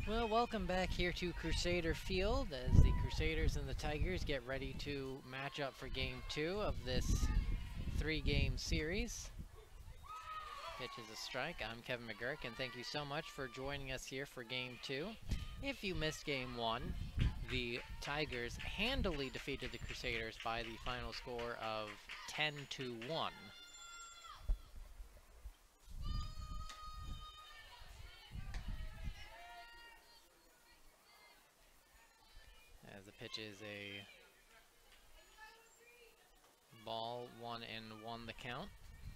Well, welcome back here to Crusader Field as the Crusaders and the Tigers get ready to match up for Game 2 of this 3-game series. Pitch is a strike. I'm Kevin McGurk, and thank you so much for joining us here for Game 2. If you missed Game 1, the Tigers handily defeated the Crusaders by the final score of 10-1. As the pitch is a ball, 1-1 the count.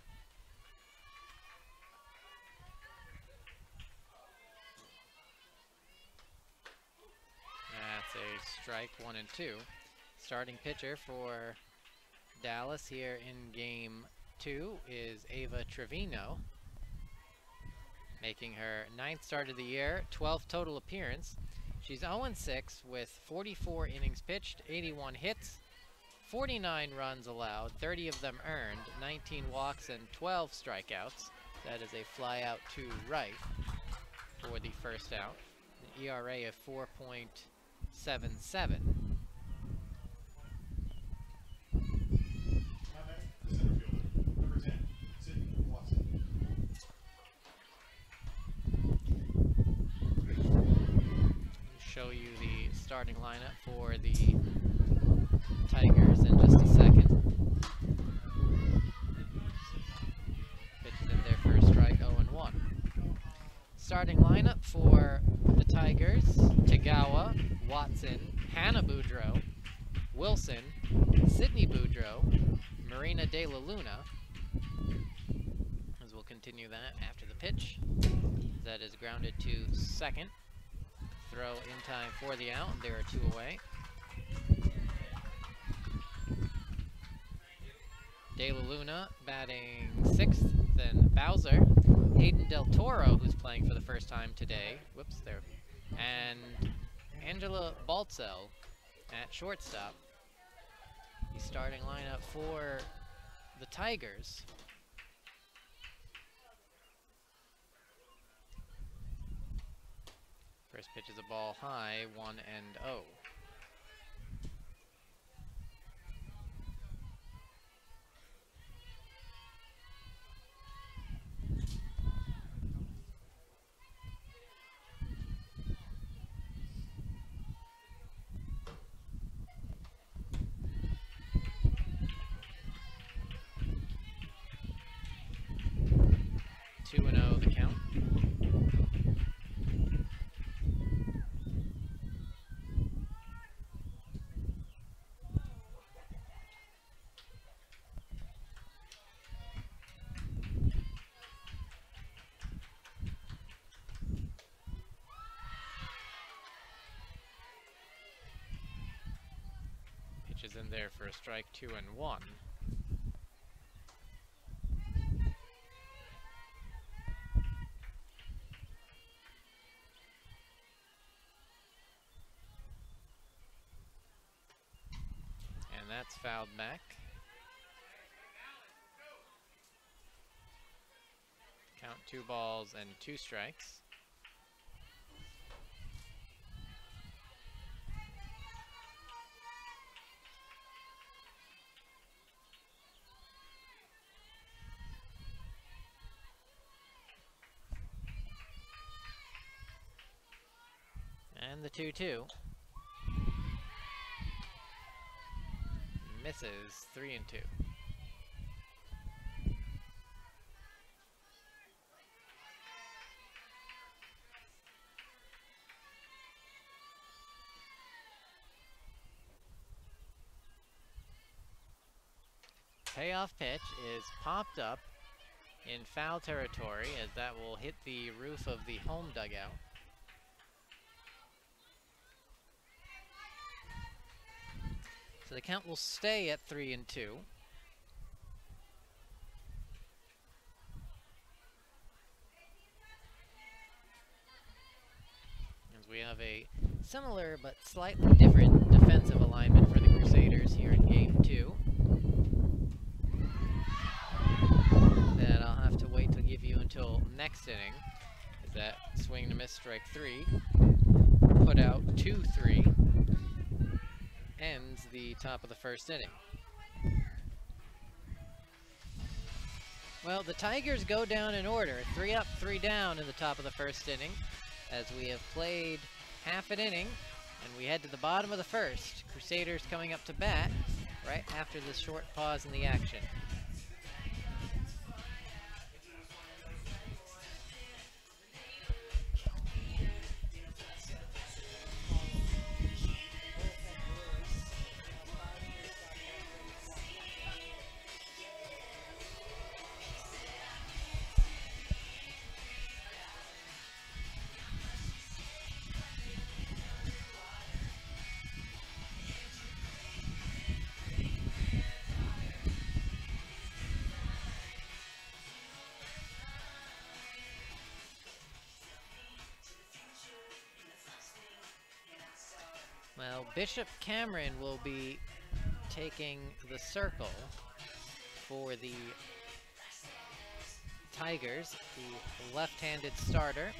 That's a strike, 1-2. Starting pitcher for Dallas here in Game 2 is Ava Trevino, making her 9th start of the year, 12th total appearance. She's 0-6 with 44 innings pitched, 81 hits, 49 runs allowed, 30 of them earned, 19 walks and 12 strikeouts. That is a fly out to right for the first out. An ERA of 4.77. Show you the starting lineup for the Tigers in just a second. Pitch is in there for a strike, 0-1. Starting lineup for the Tigers: Tagawa, Watson, Hannah Boudreau, Wilson, Sydney Boudreau, Marina De La Luna. As we'll continue that after the pitch. That is grounded to second. Throw in time for the out, and there are 2 away. De La Luna batting 6th, then Bowser. Hayden Del Toro, who's playing for the first time today. Whoops, there. And Angela Baltzel at shortstop. The starting lineup for the Tigers. First pitch is a ball high, 1-0. The count. Pitch is in there for a strike, 2-1. That's fouled back. Count 2 balls and 2 strikes. And the 2-2. Misses, 3-2. Payoff pitch is popped up in foul territory, as that will hit the roof of the home dugout. So the count will stay at 3-2. As we have a similar but slightly different defensive alignment for the Crusaders here in Game 2. That I'll have to wait to give you until next inning. Is that swing and a miss, strike 3. put out 2-3, ends the top of the first inning. Well, the Tigers go down in order, 3 up, 3 down in the top of the first inning, as we have played half an inning, and we head to the bottom of the first. Crusaders coming up to bat right after this short pause in the action. Well, Bishop Cameron will be taking the circle for the Tigers, the left-handed starter,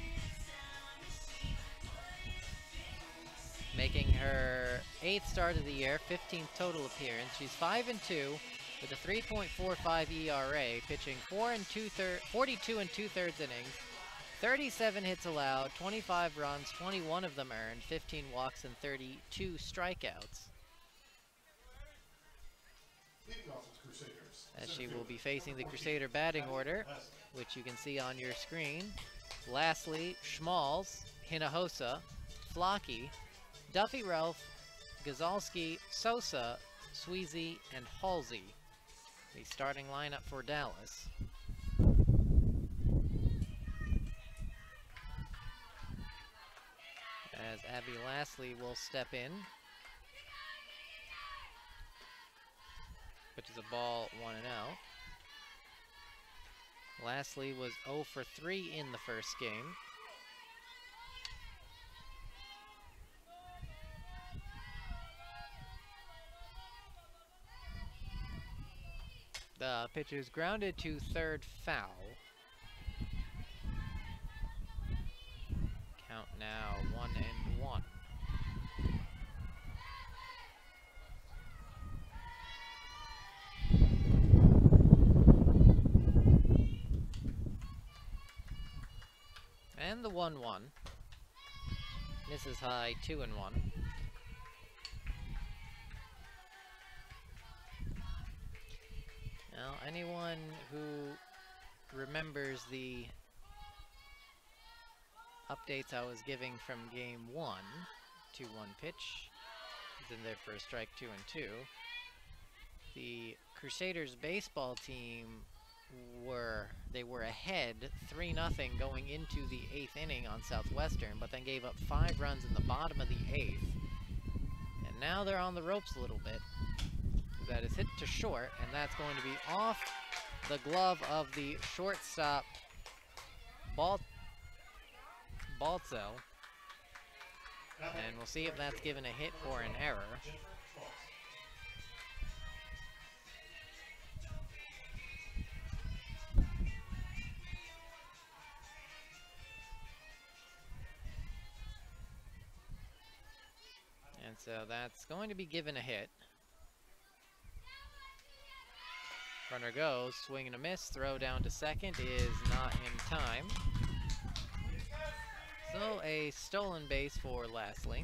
making her 8th start of the year, 15th total appearance. She's 5-2 with a 3.45 ERA, pitching 42 and 2/3 innings, 37 hits allowed, 25 runs, 21 of them earned, 15 walks, and 32 strikeouts. As she will be facing the Crusader batting order, which you can see on your screen. Lastly, Schmalz, Hinojosa, Flocky, Duffy Ralph, Gazalski, Sosa, Sweezy, and Halsey. The starting lineup for Dallas. As Abby Lastly will step in. Pitches a ball 1-0. Lastly was 0 for 3 in the first game. The pitch is grounded to third foul. Count now 1-1. And the 1-1. Misses high, 2-1. Now, anyone who remembers the updates I was giving from game 1, 2-1 pitch, is in there for a strike 2-2. The Crusaders baseball team were ahead 3-0 going into the 8th inning on Southwestern, but then gave up 5 runs in the bottom of the 8th. And now they're on the ropes a little bit. That is hit to short, and that's going to be off the glove of the shortstop, Baltzel. And we'll see if that's given a hit or an error. And so that's going to be given a hit. Runner goes, swing and a miss, throw down to second is not in time. So a stolen base for Lastly.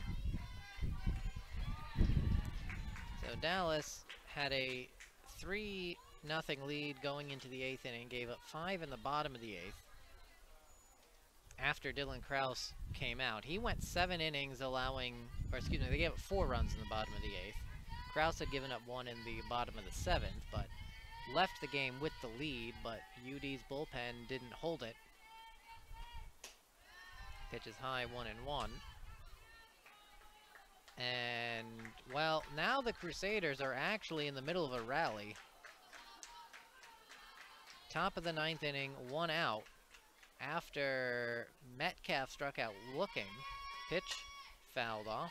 So Dallas had a 3-0 lead going into the 8th inning, gave up 5 in the bottom of the 8th. After Dylan Kraus came out, he went 7 innings allowing, or excuse me, they gave up 4 runs in the bottom of the 8th. Kraus had given up 1 in the bottom of the 7th, but left the game with the lead, but UD's bullpen didn't hold it. Pitch is high, 1-1. And, well, now the Crusaders are actually in the middle of a rally. Top of the 9th inning, 1 out. After Metcalf struck out looking, pitch fouled off.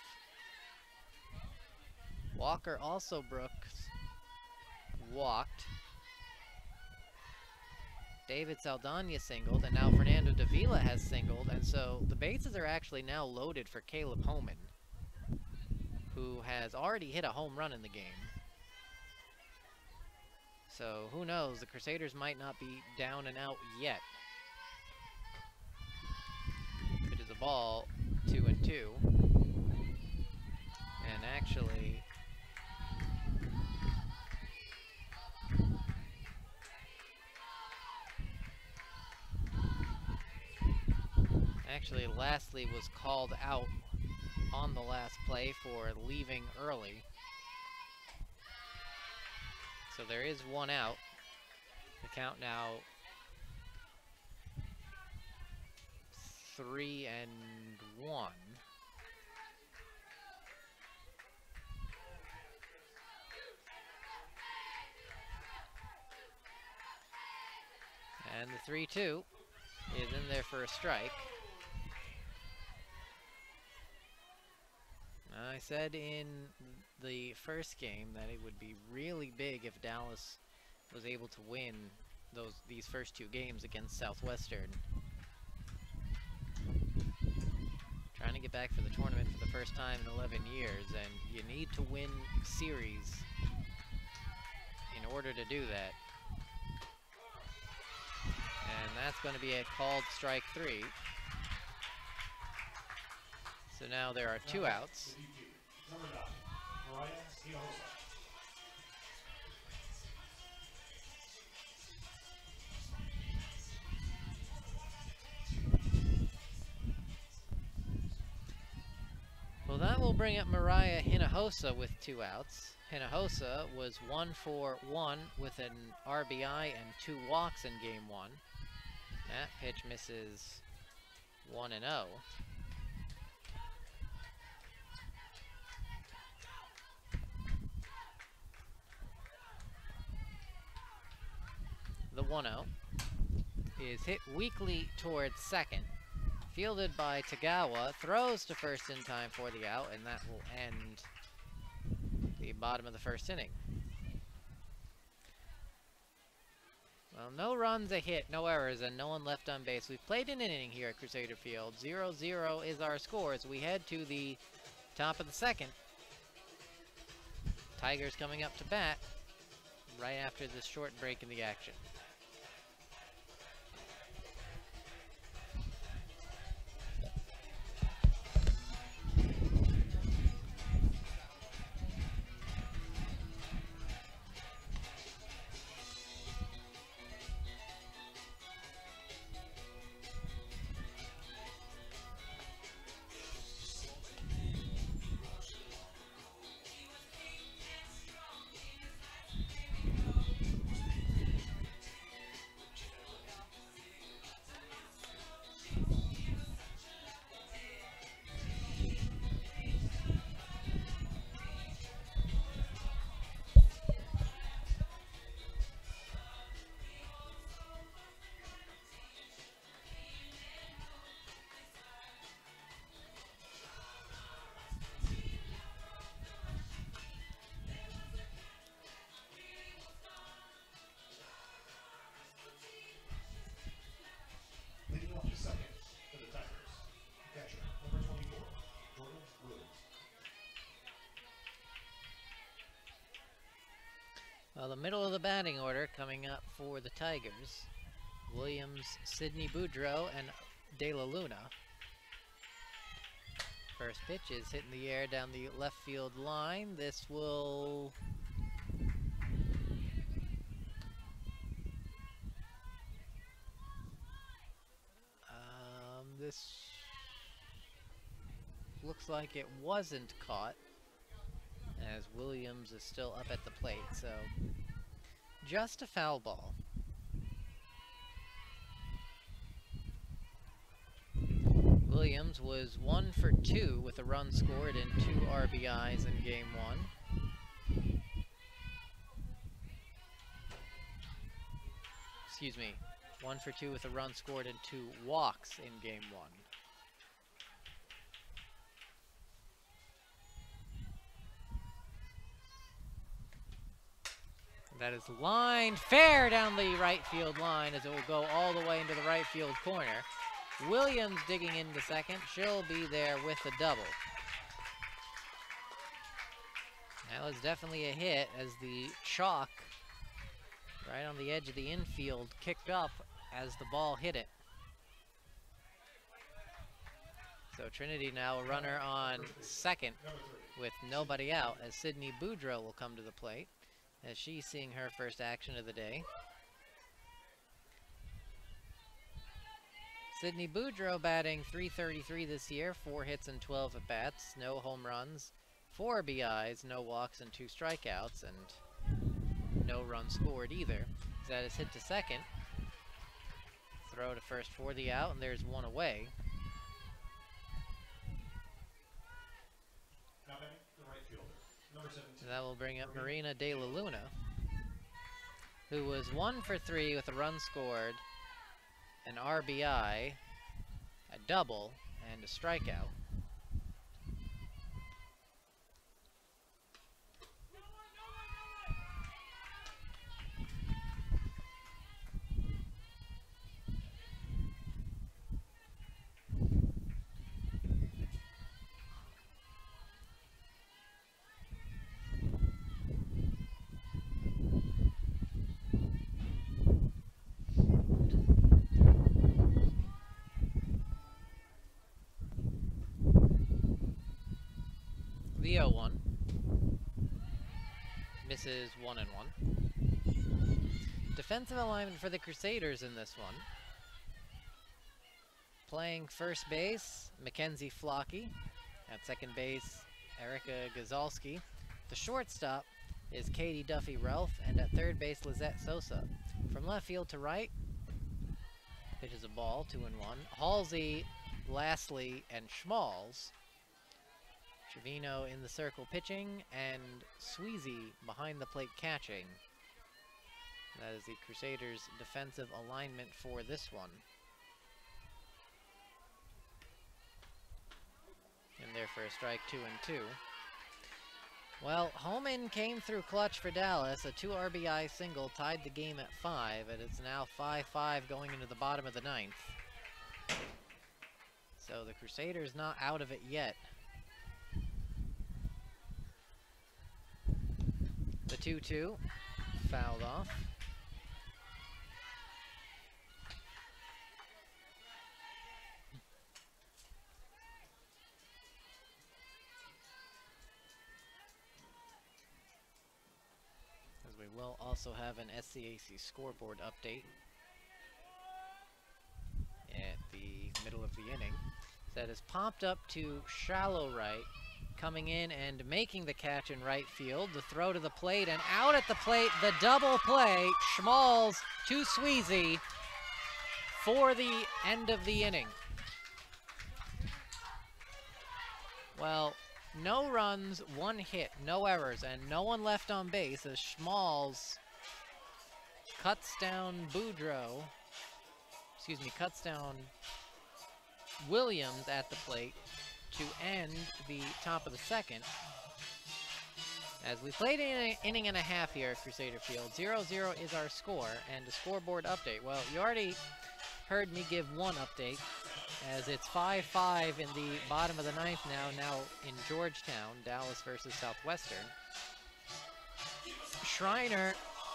Walker also Brooks walked. David Saldana singled, and now Fernando Davila has singled, and so the bases are actually now loaded for Caleb Homan, who has already hit a home run in the game. So who knows, the Crusaders might not be down and out yet. It is a ball, 2-2. And actually Lastly was called out on the last play for leaving early. So there is one out. The count now 3-1. And the 3-2 is in there for a strike. I said in the first game that it would be really big if Dallas was able to win these first two games against Southwestern. Trying to get back for the tournament for the first time in 11 years, and you need to win series in order to do that. And that's going to be a called strike 3. So now there are 2 outs. Well, that will bring up Mariah Hinojosa with 2 outs. Hinojosa was 1 for 1 with an RBI and 2 walks in game 1. That pitch misses 1-0. The 1-0 is hit weakly towards second. Fielded by Tagawa, throws to first in time for the out, and that will end the bottom of the first inning. Well, no runs, a hit, no errors, and no one left on base. We've played an inning here at Crusader Field. 0-0 is our score as we head to the top of the second. Tigers coming up to bat right after this short break in the action. Well, the middle of the batting order coming up for the Tigers. Williams, Sidney Boudreau, and De La Luna. First pitch is hitting the air down the left field line. This will... this looks like it wasn't caught, as Williams is still up at the plate, so just a foul ball. Williams was 1 for 2 with a run scored and 2 RBIs in game 1. Excuse me, 1 for 2 with a run scored and 2 walks in game 1. That is lined fair down the right field line as it will go all the way into the right field corner. Williams digging into second. She'll be there with the double. That was definitely a hit as the chalk right on the edge of the infield kicked up as the ball hit it. So Trinity now a runner on second with nobody out as Sydney Boudreau will come to the plate as she's seeing her first action of the day. Sydney Boudreau batting .333 this year, 4 hits and 12 at-bats, no home runs, 4 RBIs, no walks and 2 strikeouts, and no runs scored either. That is hit to second. Throw to first for the out, and there's one away. So that will bring up Marina De La Luna, who was 1 for 3 with a run scored, an RBI, a double, and a strikeout. The 0-1. Misses 1-1. Defensive alignment for the Crusaders in this one. Playing first base, Mackenzie Flocky. At second base, Erica Gazalski. The shortstop is Katie Duffy Ralph, and at third base, Lizette Sosa. From left field to right, pitches a ball, 2-1. Halsey, Lastly, and Schmalls. Trevino in the circle pitching, and Sweezy behind the plate catching. That is the Crusaders' defensive alignment for this one. And there for a strike, 2-2. Well, Homan came through clutch for Dallas. A 2 RBI single tied the game at 5, and it's now 5-5 going into the bottom of the 9th. So the Crusaders not out of it yet. The 2-2 fouled off. As we will also have an SCAC scoreboard update at the middle of the inning. That is popped up to shallow right, coming in and making the catch in right field. The throw to the plate and out at the plate, the double play. Schmalls to Sweezy for the end of the inning. Well, no runs, 1 hit, no errors, and no one left on base as Schmalls cuts down cuts down Williams at the plate to end the top of the 2nd. As we played an inning and a half here at Crusader Field, 0-0 is our score, and a scoreboard update. Well, you already heard me give one update, as it's 5-5 in the bottom of the 9th now in Georgetown, Dallas versus Southwestern. Schreiner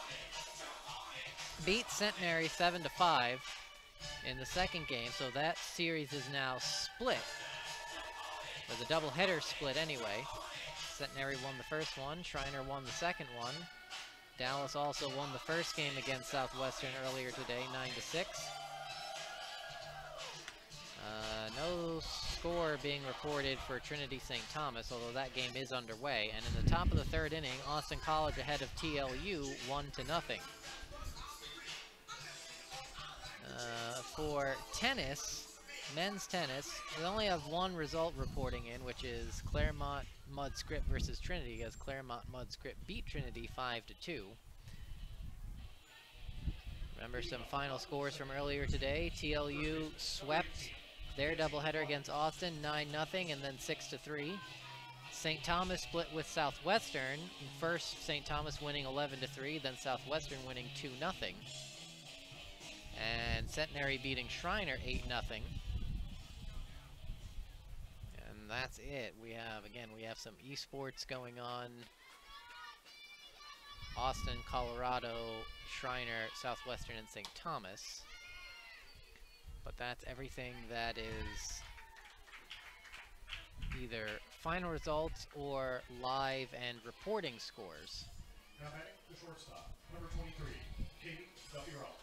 beat Centenary 7-5 in the 2nd game, so that series is now split. Or the doubleheader split anyway. Centenary won the first one, Schreiner won the second one. Dallas also won the first game against Southwestern earlier today, 9-6. No score being reported for Trinity St. Thomas, although that game is underway. And in the top of the 3rd inning, Austin College ahead of TLU, 1-0. For tennis, men's tennis, we only have one result reporting in, which is Claremont Mudd Script versus Trinity, as Claremont Mudd Script beat Trinity 5-2. Remember some final scores from earlier today. TLU swept their doubleheader against Austin 9-0 and then 6-3. St. Thomas split with Southwestern. First, St. Thomas winning 11-3, then Southwestern winning 2-0. And Centenary beating Shriner 8-0. And that's it. We have some esports going on. Austin, Colorado, Shriner, Southwestern, and St. Thomas. But that's everything that is either final results or live and reporting scores. Now batting the shortstop, number 23, Katie Duffy-Ralph.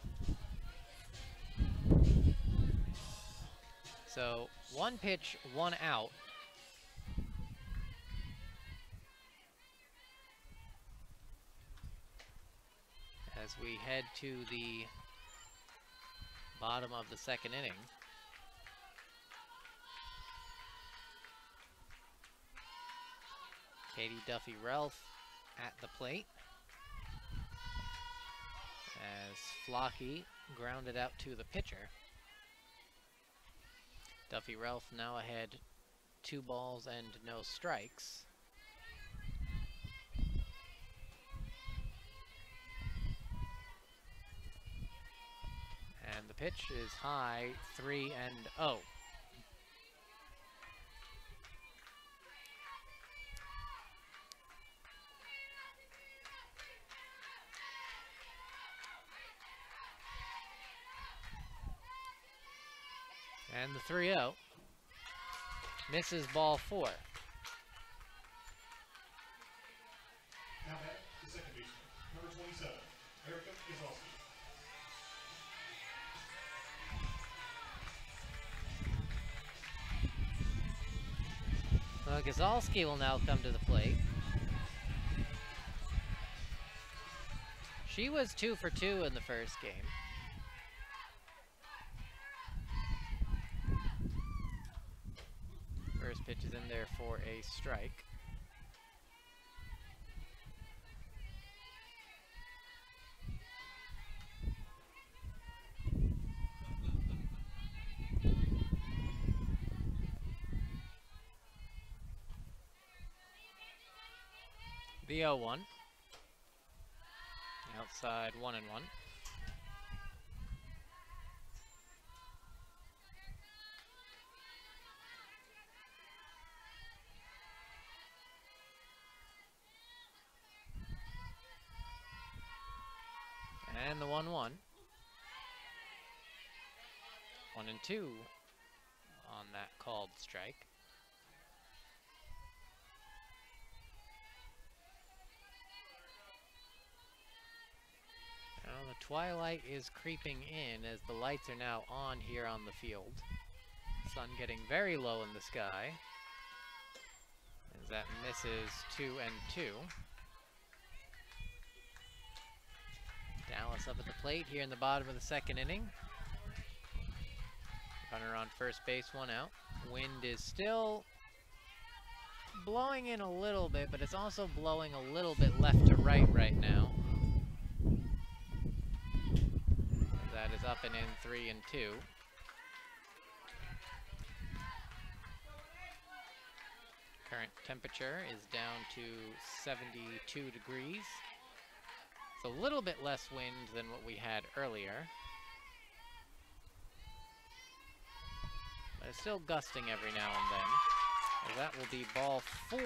So 1 pitch, 1 out. As we head to the bottom of the second inning. Katie Duffy-Ralph at the plate. As Flocky grounded out to the pitcher. Duffy-Ralph now ahead 2 balls and no strikes. And the pitch is high, 3-0. And the 3-0 misses ball 4. Now batting the second baseman, number 27, Erica Gazalski. Well, Gazalski will now come to the plate. She was 2 for 2 in the first game. First pitch is in there for a strike. The 0-1. Outside 1-1. And the 1-1. 1-2 on that called strike. Now the twilight is creeping in as the lights are now on here on the field. Sun getting very low in the sky. As that misses 2-2. Dallas up at the plate here in the bottom of the second inning. Runner on first base, 1 out. Wind is still blowing in a little bit, but it's also blowing a little bit left to right now. That is up and in 3-2. Current temperature is down to 72 degrees. It's a little bit less wind than what we had earlier. But it's still gusting every now and then. So that will be ball 4.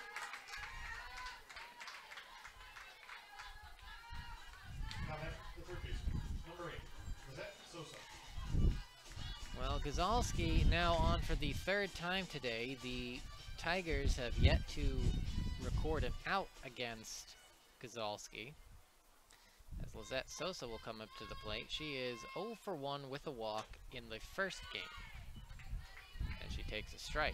The third baseman, number 8, Sosa. Well, Gazalski now on for the 3rd time today. The Tigers have yet to record an out against Gazalski. As Lizette Sosa will come up to the plate. She is 0 for 1 with a walk in the first game. And she takes a strike.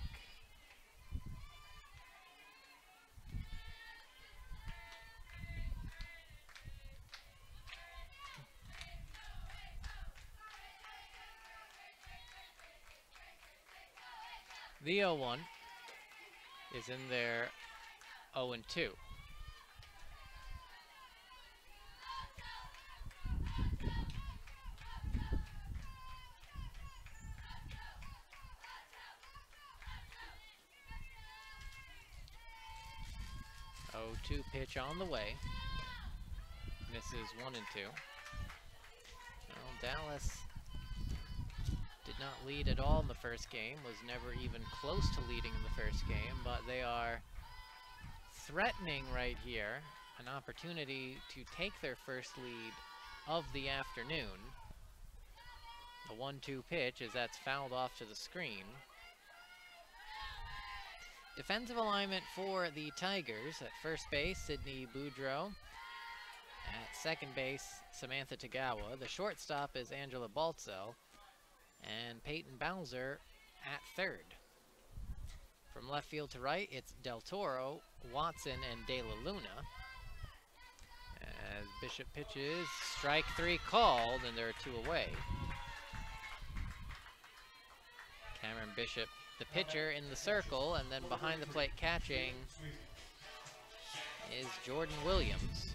The 0-1 is in there 0-2. 0-2 pitch on the way. Misses 1 and 2. Well, Dallas did not lead at all in the first game, was never even close to leading in the first game, but they are threatening right here an opportunity to take their first lead of the afternoon. The 1-2 pitch, as that's fouled off to the screen. Defensive alignment for the Tigers. At first base, Sydney Boudreau. At second base, Samantha Tagawa. The shortstop is Angela Baltzel. And Peyton Bowser at third. From left field to right, it's Del Toro, Watson, and De La Luna. As Bishop pitches, strike 3 called, and there are 2 away. Cameron Bishop, the pitcher, in the circle, and then behind the plate catching is Jordan Williams.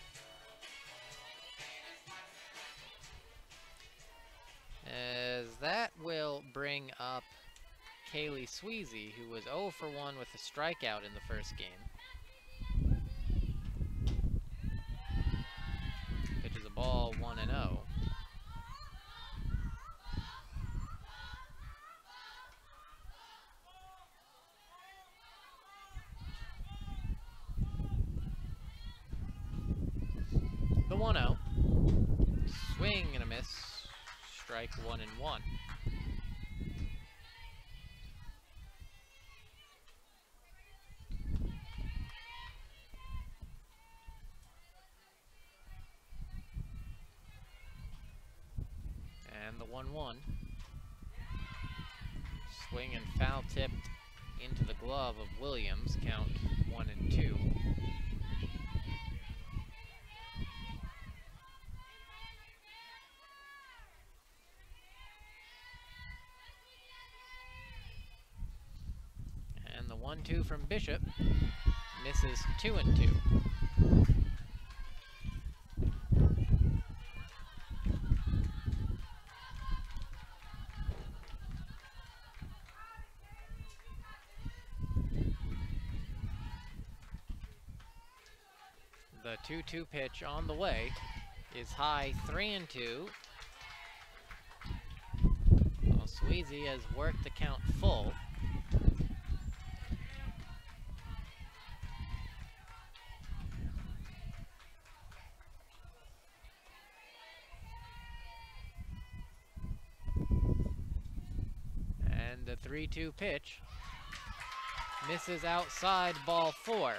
As that will bring up Kaylee Sweezy, who was 0 for 1 with a strikeout in the first game. Pitches a ball 1-0. The 1-0. Swing and a miss. Strike 1 and 1. And the 1-1. Swing and foul tipped into the glove of Williams. Count 1 and 2. And the 1-2 from Bishop misses 2 and 2. The 2-2 pitch on the way is high, 3 and 2. Well, Sweezy has worked the count full. And the 3-2 pitch misses outside, ball 4.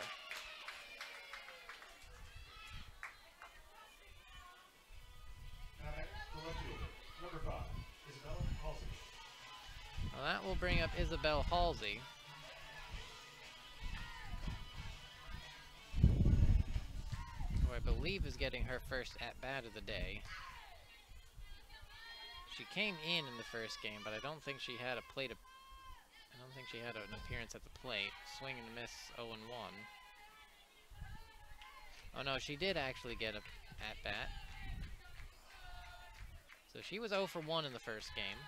Well, that will bring up Isabel Halsey. Who I believe is getting her first at-bat of the day. She came in the first game, but I don't think she had a plate. I don't think she had an appearance at the plate. Swing and a miss, 0 and 1. Oh no, she did actually get a at-bat. So she was 0 for 1 in the first game.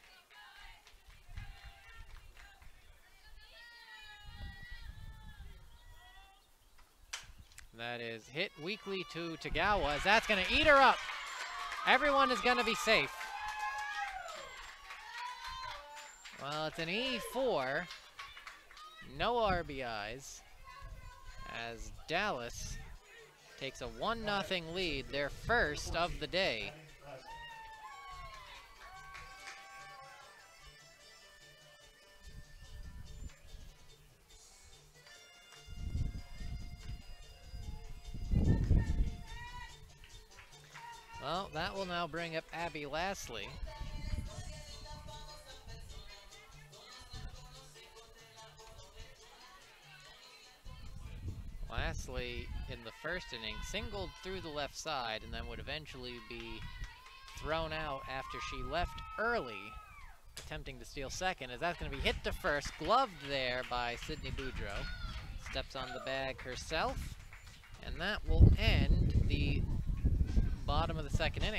That is hit weakly to Tagawa, as that's going to eat her up. Everyone is going to be safe. Well, it's an E4. No RBIs. As Dallas takes a 1-0 lead, their first of the day. Well, that will now bring up Abby Lastly. Lastly, in the first inning, singled through the left side and then would eventually be thrown out after she left early, attempting to steal second, as that's going to be hit to first, gloved there by Sydney Boudreau. Steps on the bag herself, and that will end the bottom of the second inning.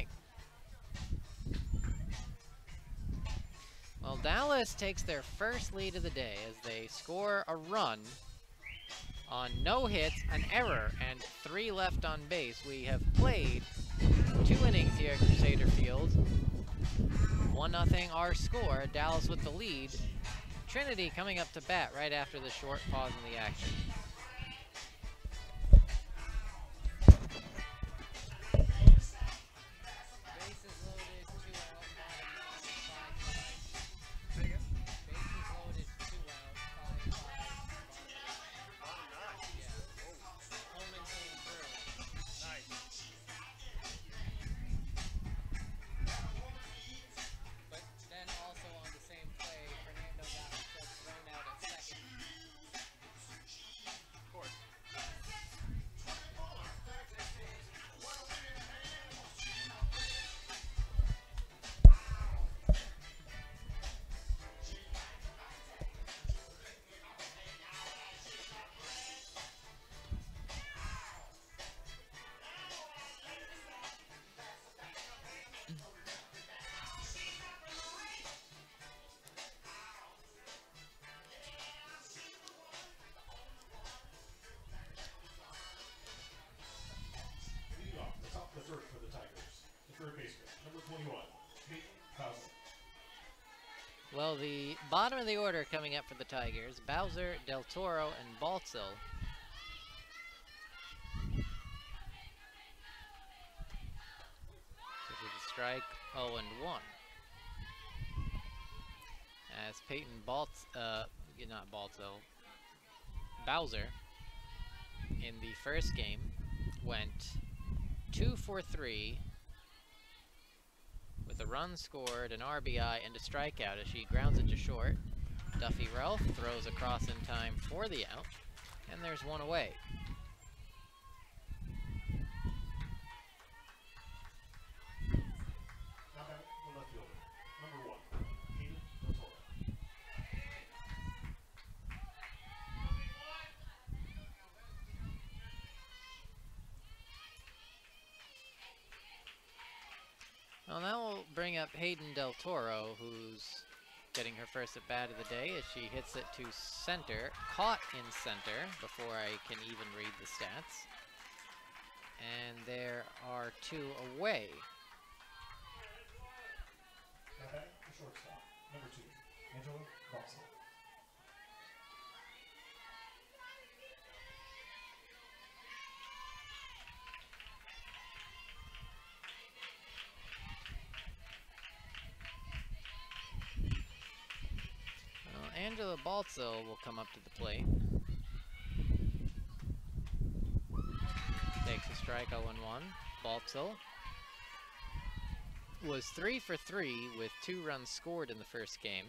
Well, Dallas takes their first lead of the day as they score a run On no hits, an error, and 3 left on base. We have played 2 innings here at Crusader Field. 1-0 our score. Dallas with the lead. Trinity coming up to bat right after the short pause in the action. Bases loaded, 2 out, bottom 9, 5-5. Say again? Bases loaded, 2 out, 5-5, Bottom 9. yeah. Whoa. Coleman came through. Nice. But then also on the same play, Fernando got himself thrown out at second. Of course. Leading off, the top of the third for the Tigers. The third baseman, number 21, Peyton Bowser. Well, the bottom of the order coming up for the Tigers, Bowser, Del Toro, and Baltzil. This is a strike, 0-1. As Peyton not Baltzil, Bowser, in the first game, went 2 for 3 with a run scored, an RBI, and a strikeout as she grounds it to short. Duffy Ralph throws across in time for the out, and there's one away. Now back the left fielder, number 1, Peyton Del Toro. Well, now we'll bring up Hayden Del Toro, who's getting her first at bat of the day as she hits it to center, caught in center before I can even read the stats. And there are 2 away. Now back the shortstop, number 2, Angela Boston. Well, Angela Baltzil will come up to the plate. Takes a strike, 0-1. Baltzil was 3 for 3 with 2 runs scored in the first game.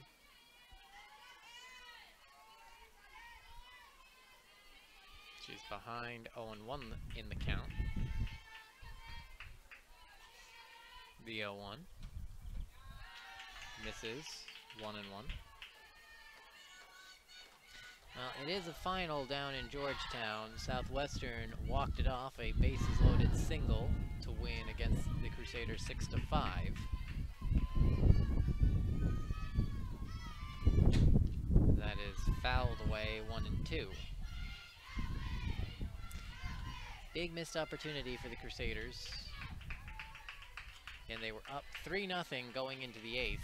She's behind 0-1 in the count. The 0-1 misses, 1-1. Well, it is a final down in Georgetown. Southwestern walked it off, a bases-loaded single to win against the Crusaders 6-5. That is fouled away, 1-2. Big missed opportunity for the Crusaders. And they were up 3-0 going into the 8th.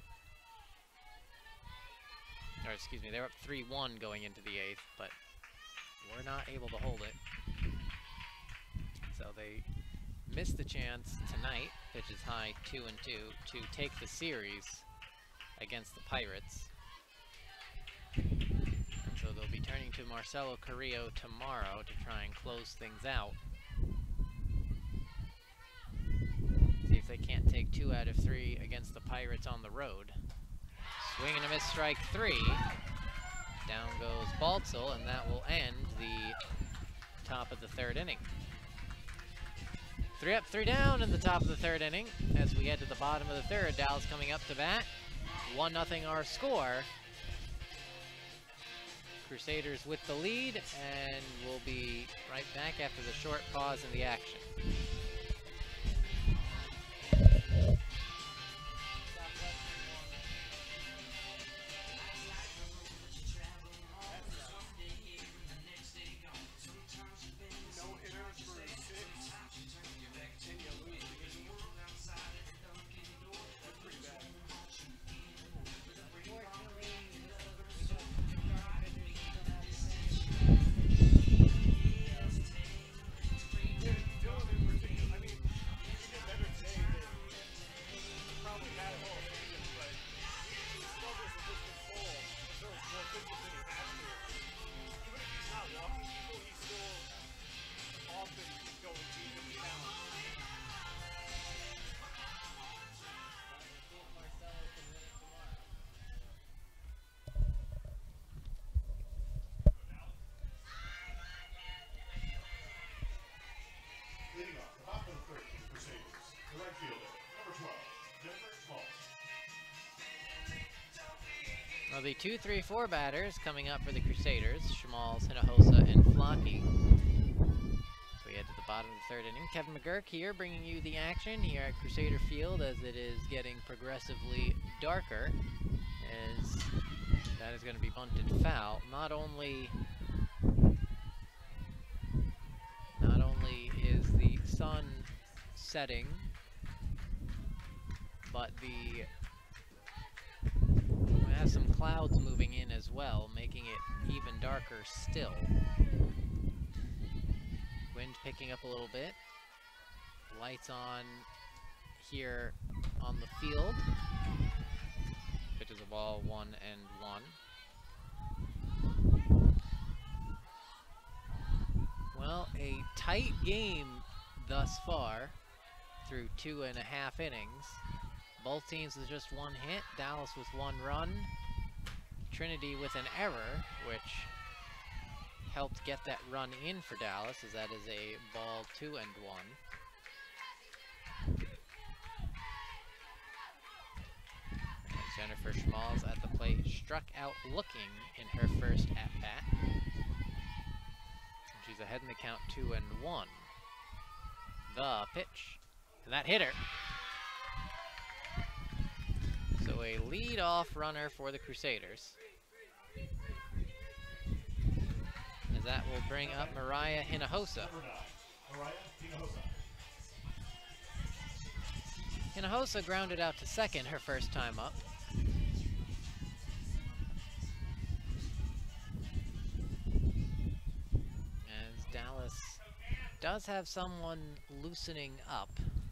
Or excuse me, they were up 3-1 going into the 8th, but were not able to hold it. So they missed the chance tonight, pitches high 2-2, to take the series against the Pirates. And so they'll be turning to Marcelo Carrillo tomorrow to try and close things out. See if they can't take 2 out of 3 against the Pirates on the road. Swing and a miss, strike 3. Down goes Baltzil, and that will end the top of the 3rd inning. 3 up, 3 down in the top of the 3rd inning. As we head to the bottom of the 3rd, Dallas coming up to bat. 1-0 our score. Crusaders with the lead, and we'll be right back after the short pause in the action. Well, the 2-3-4 batters coming up for the Crusaders, Schmalz, Hinojosa, and Flocky. So we head to the bottom of the third inning. Kevin McGurk here bringing you the action here at Crusader Field as it is getting progressively darker, as that is going to be bunted foul. Not only is the sun setting, but we have some clouds moving in as well, making it even darker still. Wind picking up a little bit. Lights on here on the field. Pitches a ball 1-1. Well, a tight game thus far through 2.5 innings. Both teams with just one hit, Dallas with 1 run, Trinity with an error, which helped get that run in for Dallas, as that is a ball 2-1. And Jennifer Schmalz at the plate, struck out looking in her first at-bat. She's ahead in the count 2-1. The pitch, and that hit her. So a lead-off runner for the Crusaders. As that will bring up Mariah Hinojosa. Hinojosa grounded out to second her first time up. As Dallas does have someone loosening up.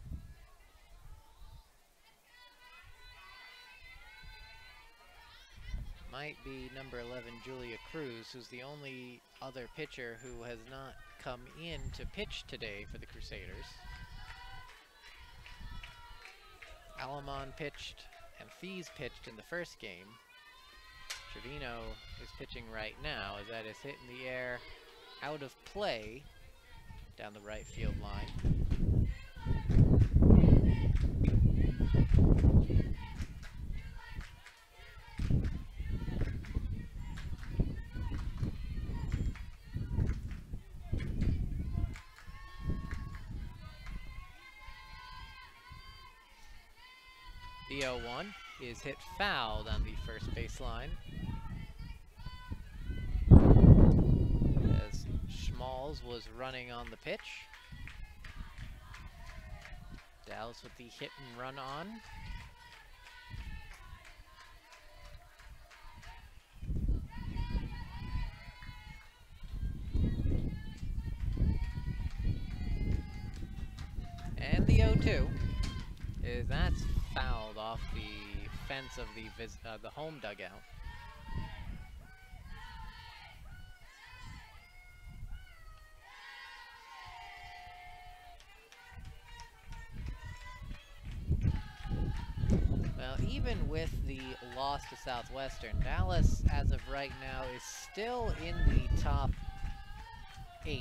Might be number 11, Julia Cruz, who's the only other pitcher who has not come in to pitch today for the Crusaders. Alamon pitched and Fees pitched in the first game. Trevino is pitching right now, as that is hit in the air out of play down the right field line. The 0-1 is hit foul on the first baseline, as Schmalz was running on the pitch. Dallas with the hit and run on. And the 0-2 is that's fouled off the fence of the home dugout. Well, even with the loss to Southwestern, Dallas, as of right now, is still in the top 8.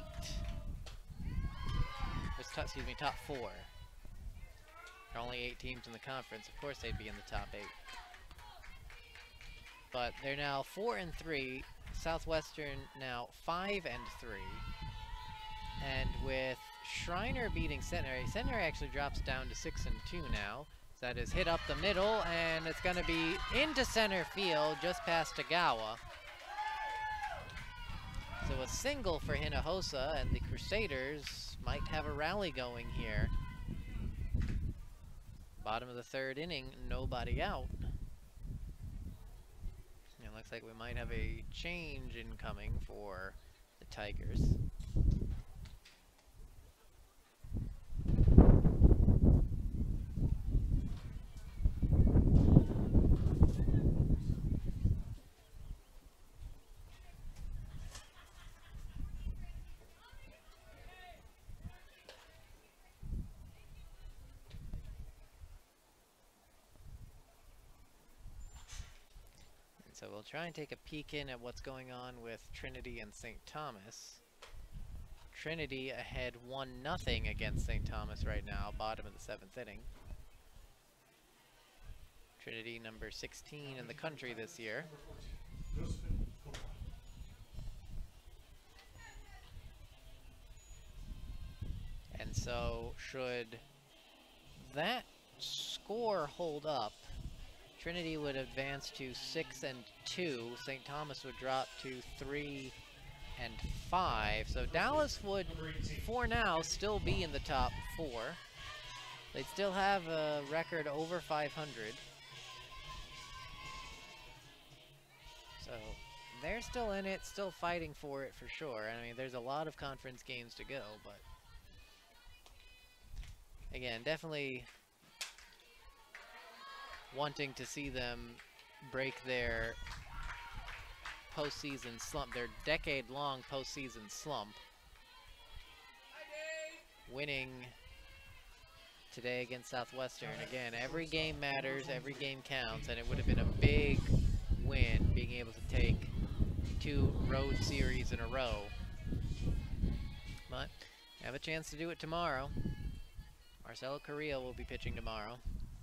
Excuse me, top 4. There are only 8 teams in the conference. Of course they'd be in the top 8. But they're now 4-3. Southwestern now 5-3. And with Schreiner beating Centenary, Centenary actually drops down to 6-2 now. So that is hit up the middle, and it's going to be into center field, just past Tagawa. So a single for Hinojosa, and the Crusaders might have a rally going here. Bottom of the third inning, nobody out. It looks like we might have a change incoming for the Tigers. So we'll try and take a peek in at what's going on with Trinity and St. Thomas. Trinity ahead 1-0 against St. Thomas right now, bottom of the 7th inning. Trinity number 16 in the country this year. And so should that score hold up, Trinity would advance to 6-2. St. Thomas would drop to 3-5. So Dallas would, for now, still be in the top 4. They'd still have a record over 500. So they're still in it, still fighting for it for sure. I mean, there's a lot of conference games to go, but again, definitely wanting to see them break their postseason slump, their decade-long postseason slump. Winning today against Southwestern. Again, every game matters, every game counts, and it would have been a big win being able to take 2 road series in a row. But have a chance to do it tomorrow. Marcelo Carrillo will be pitching tomorrow,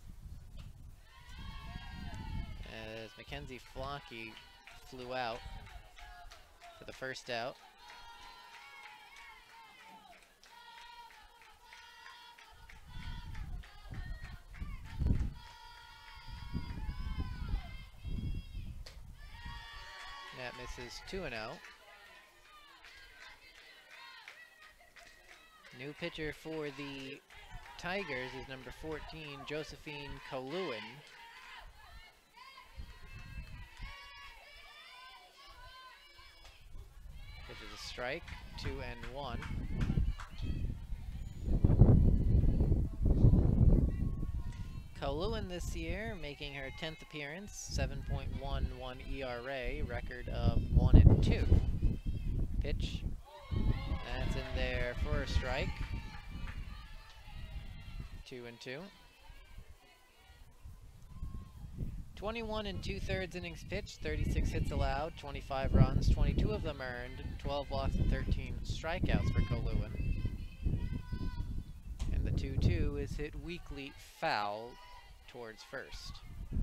as Mackenzie Flockey flew out for the first out. That misses 2-0. New pitcher for the Tigers is number 14, Josephine Colewin. Pitch is a strike, 2-1. Colewin this year making her 10th appearance, 7.11 ERA, record of 1-2. Pitch, that's in there for a strike, 2-2. 21 2/3 innings pitched, 36 hits allowed, 25 runs, 22 of them earned, 12 walks and 13 strikeouts for Colewin. And the 2-2 is hit weakly foul towards first.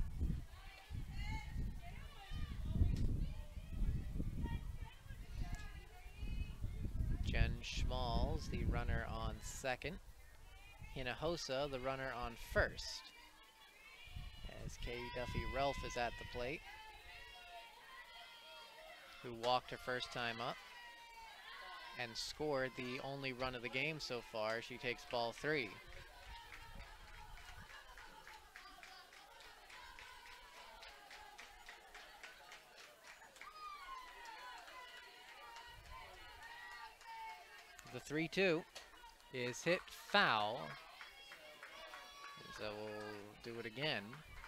Jen Schmalls, the runner on second. Hinojosa, the runner on first. As Katie Duffy Relf is at the plate, who walked her first time up and scored the only run of the game so far. She takes ball 3. The 3-2 is hit foul, so we'll do it again.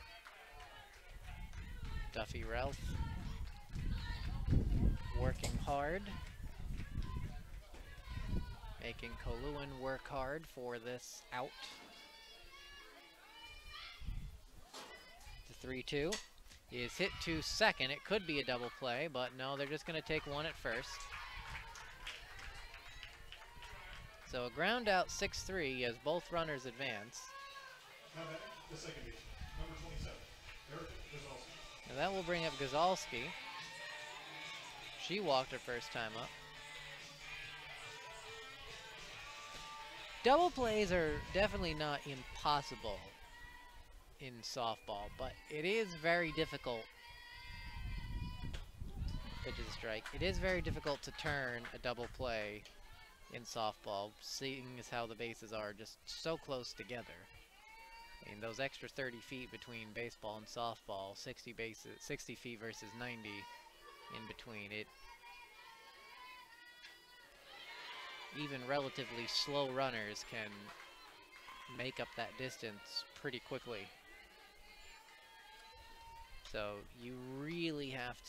Duffy Ralph working hard, making Colewin work hard for this out. The 3-2 is hit to second. It could be a double play, but no, they're just going to take one at first. So a ground out 6-3 as both runners advance. Now batting, the second baseman, number 27, Erica Gazalski. And that will bring up Gazalski. She walked her first time up. Double plays are definitely not impossible in softball, but it is very difficult. Pitch is a strike. It is very difficult to turn a double play in softball, seeing as how the bases are just so close together. I mean, those extra 30 feet between baseball and softball, 60 feet versus 90 in between it. Even relatively slow runners can make up that distance pretty quickly. So you really have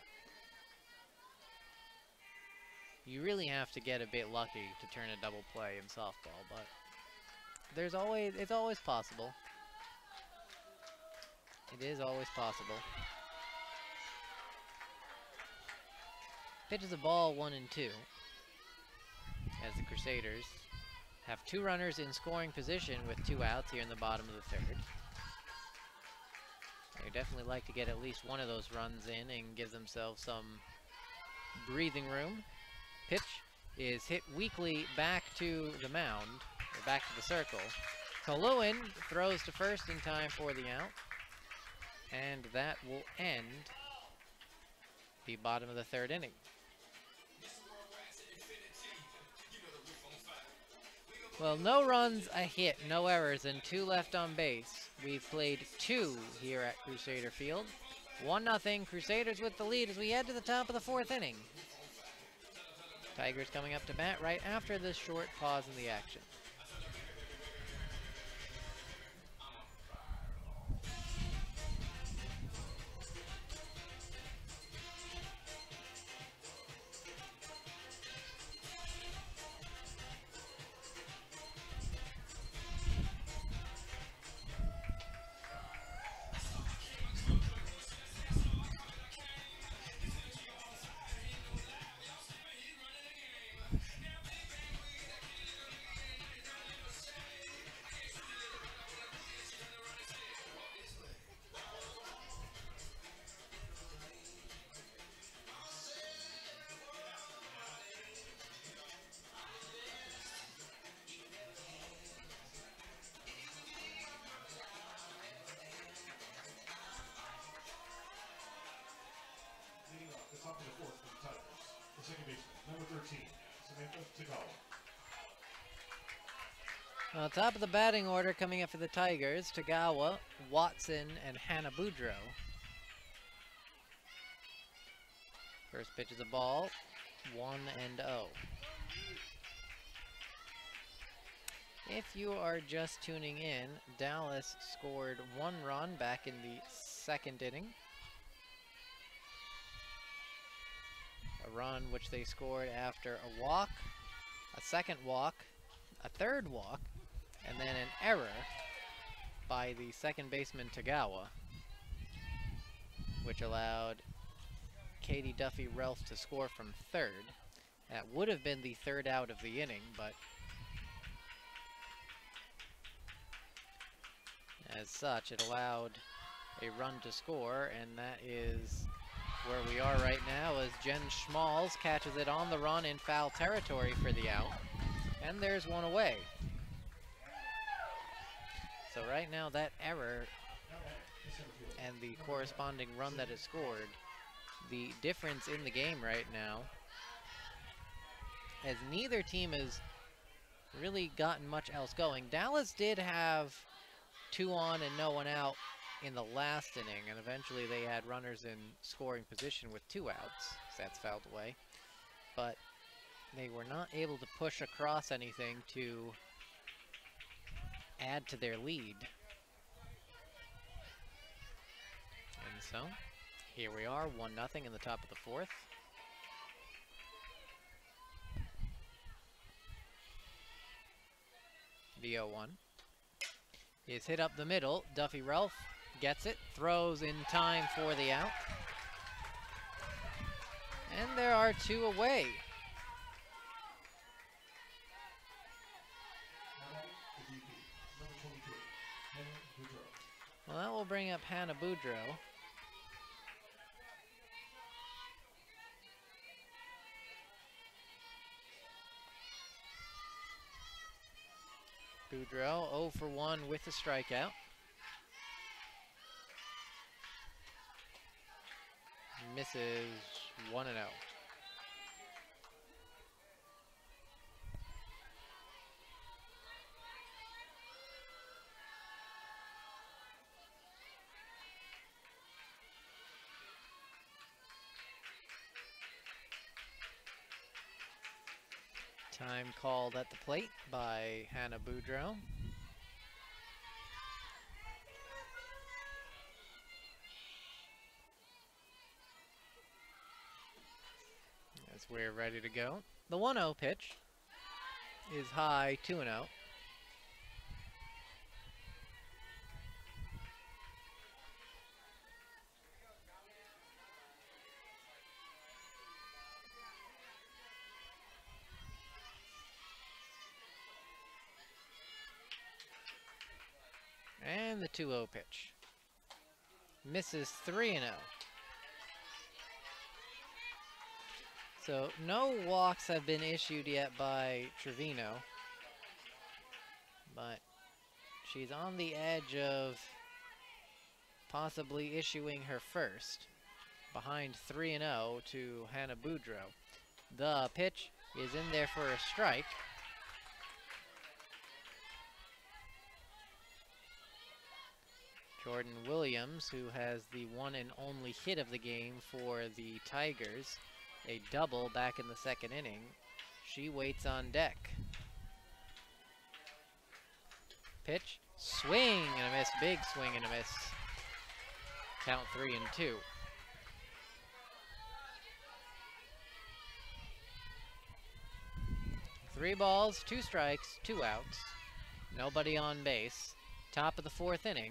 to get a bit lucky to turn a double play in softball, but it's always possible. It is always possible. Pitches a ball 1-2. As the Crusaders have 2 runners in scoring position with 2 outs here in the bottom of the 3rd. They definitely like to get at least one of those runs in and give themselves some breathing room. Pitch is hit weakly back to the mound, or back to the circle. Kaluen throws to first in time for the out. And that will end the bottom of the third inning. Well, no runs, a hit, no errors, and 2 left on base. We've played 2 here at Crusader Field. 1-0, Crusaders with the lead as we head to the top of the 4th inning. Tigers coming up to bat right after this short pause in the action. Leading off the top of the 4th for the Tigers, the second baseman, number 13, Samantha Tagawa. Well, top of the batting order coming up for the Tigers, Tagawa, Watson, and Hannah Boudreau. First pitch is a ball, 1-0. If you are just tuning in, Dallas scored 1 run back in the 2nd inning. A run which they scored after a walk, a second walk, a third walk, and then an error by the second baseman Tagawa, which allowed Katie Duffy Relf to score from third. That would have been the 3rd out of the inning, but as such, it allowed a run to score, and that is where we are right now as Jen Schmalz catches it on the run in foul territory for the out, and there's one away. So right now that error and the corresponding run that it scored, the difference in the game right now, as neither team has really gotten much else going. Dallas did have 2 on and no one out in the last inning, and eventually they had runners in scoring position with 2 outs. That's fouled away. But they were not able to push across anything to add to their lead. And so, here we are, 1-0 in the top of the 4th. The 0-1 is hit up the middle. Duffy Relf gets it, throws in time for the out. And there are 2 away. Well, that will bring up Hannah Boudreau. Boudreau 0 for 1 with a strikeout. Misses 1-0. Time called at the plate by Hannah Boudreau. As we're ready to go. The 1-0 pitch is high, 2-0. And the 2-0 pitch. misses 3-0. So no walks have been issued yet by Trevino, but she's on the edge of possibly issuing her first, behind 3-0 to Hannah Boudreau. The pitch is in there for a strike. Jordan Williams, who has the one and only hit of the game for the Tigers, a double back in the second inning. She waits on deck. Pitch, swing and a miss, big swing and a miss. Count 3-2. Three balls, 2 strikes, 2 outs. Nobody on base. Top of the 4th inning.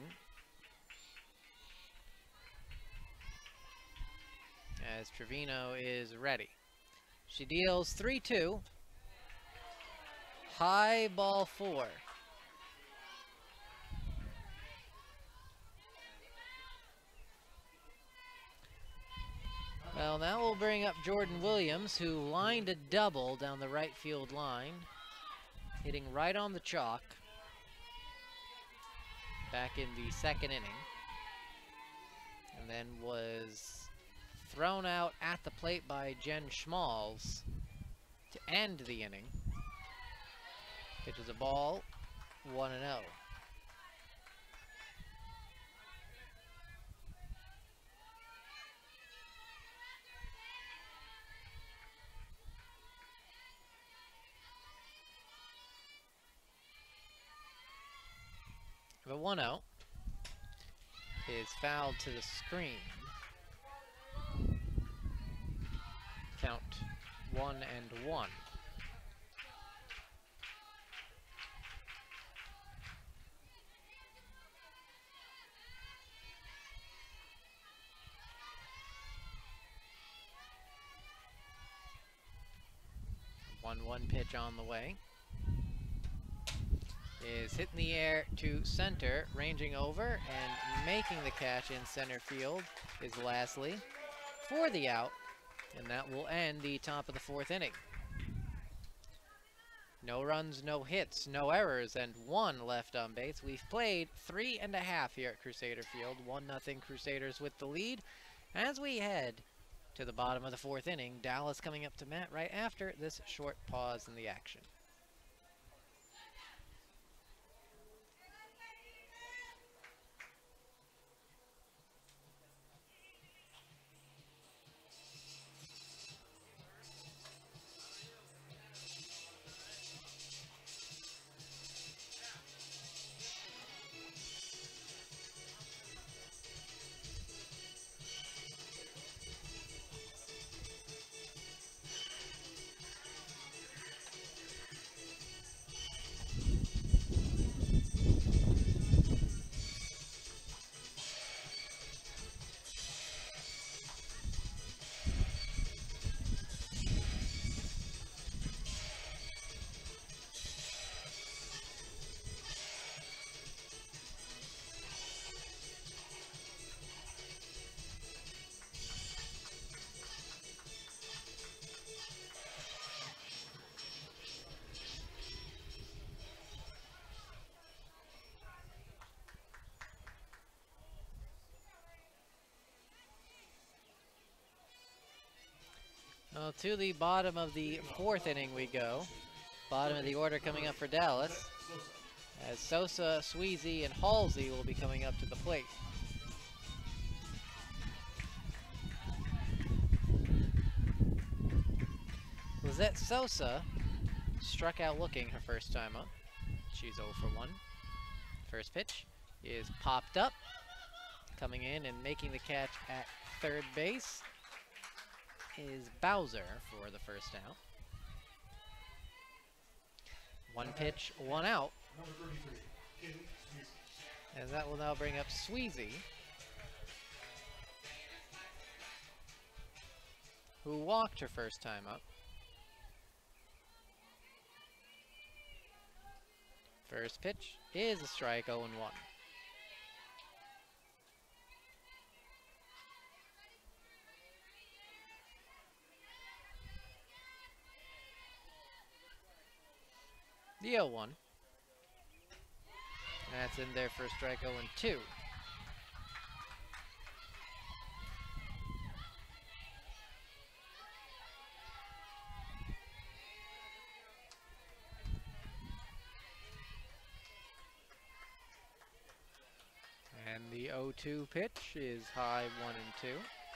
As Trevino is ready. She deals 3-2. High ball 4. Well, now we'll bring up Jordan Williams, who lined a double down the right field line, hitting right on the chalk back in the second inning, and then was thrown out at the plate by Jen Schmalz to end the inning. Pitches a ball, 1-0. The 1-0 is fouled to the screen. Count 1-1. One pitch on the way. Is hit in the air to center, ranging over and making the catch in center field is Lasley for the out, and that will end the top of the 4th inning. No runs, no hits, no errors, and 1 left on base. We've played 3.5 here at Crusader Field. 1-0 Crusaders with the lead. As we head to the bottom of the 4th inning, Dallas coming up to Matt right after this short pause in the action. Well, to the bottom of the 4th inning we go. Bottom of the order coming up for Dallas, as Sosa, Sweezy, and Halsey will be coming up to the plate. Lizette Sosa struck out looking her first time up. She's 0 for 1. First pitch is popped up. Coming in and making the catch at third base is Bowser for the first out. 1 pitch, 1 out. And that will now bring up Sweezy, who walked her first time up. First pitch is a strike, 0-1. The 0-1. That's in there for strike 0-2. And the 0-2 pitch is high 1-2.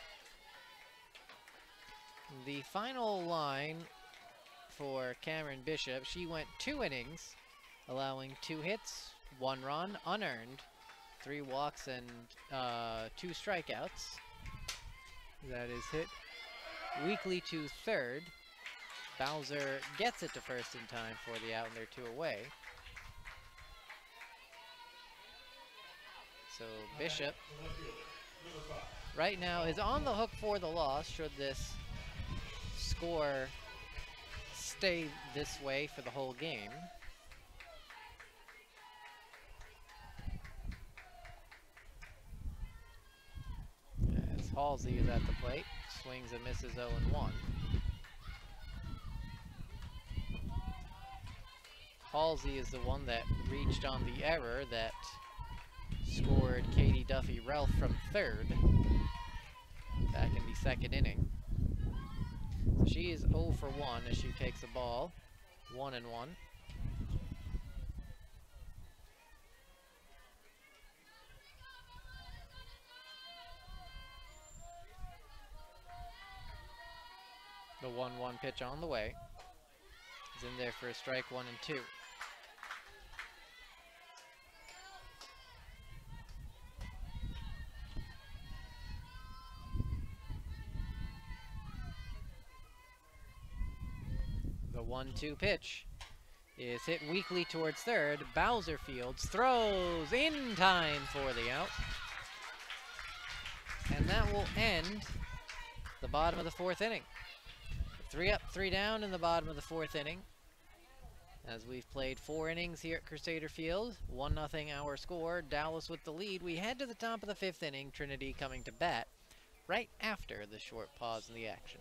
The final line for Cameron Bishop, she went 2 innings, allowing 2 hits, 1 run, unearned, 3 walks, and 2 strikeouts. That is hit weakly to third. Bowser gets it to first in time for the out, and they're 2 away. So Bishop right now is on the hook for the loss should this score stay this way for the whole game. As Halsey is at the plate, swings and misses 0-1. Halsey is the one that reached on the error that scored Katie Duffy Ralph from third back in the second inning. So she is 0 for 1 as she takes a ball, 1-1. The 1-1 pitch on the way is in there for a strike 1-2. The 1-2 pitch is hit weakly towards third. Bowser Fields throws in time for the out. And that will end the bottom of the 4th inning. 3 up, 3 down in the bottom of the 4th inning. As we've played 4 innings here at Crusader Field, 1-0 our score, Dallas with the lead. We head to the top of the 5th inning, Trinity coming to bat right after the short pause in the action.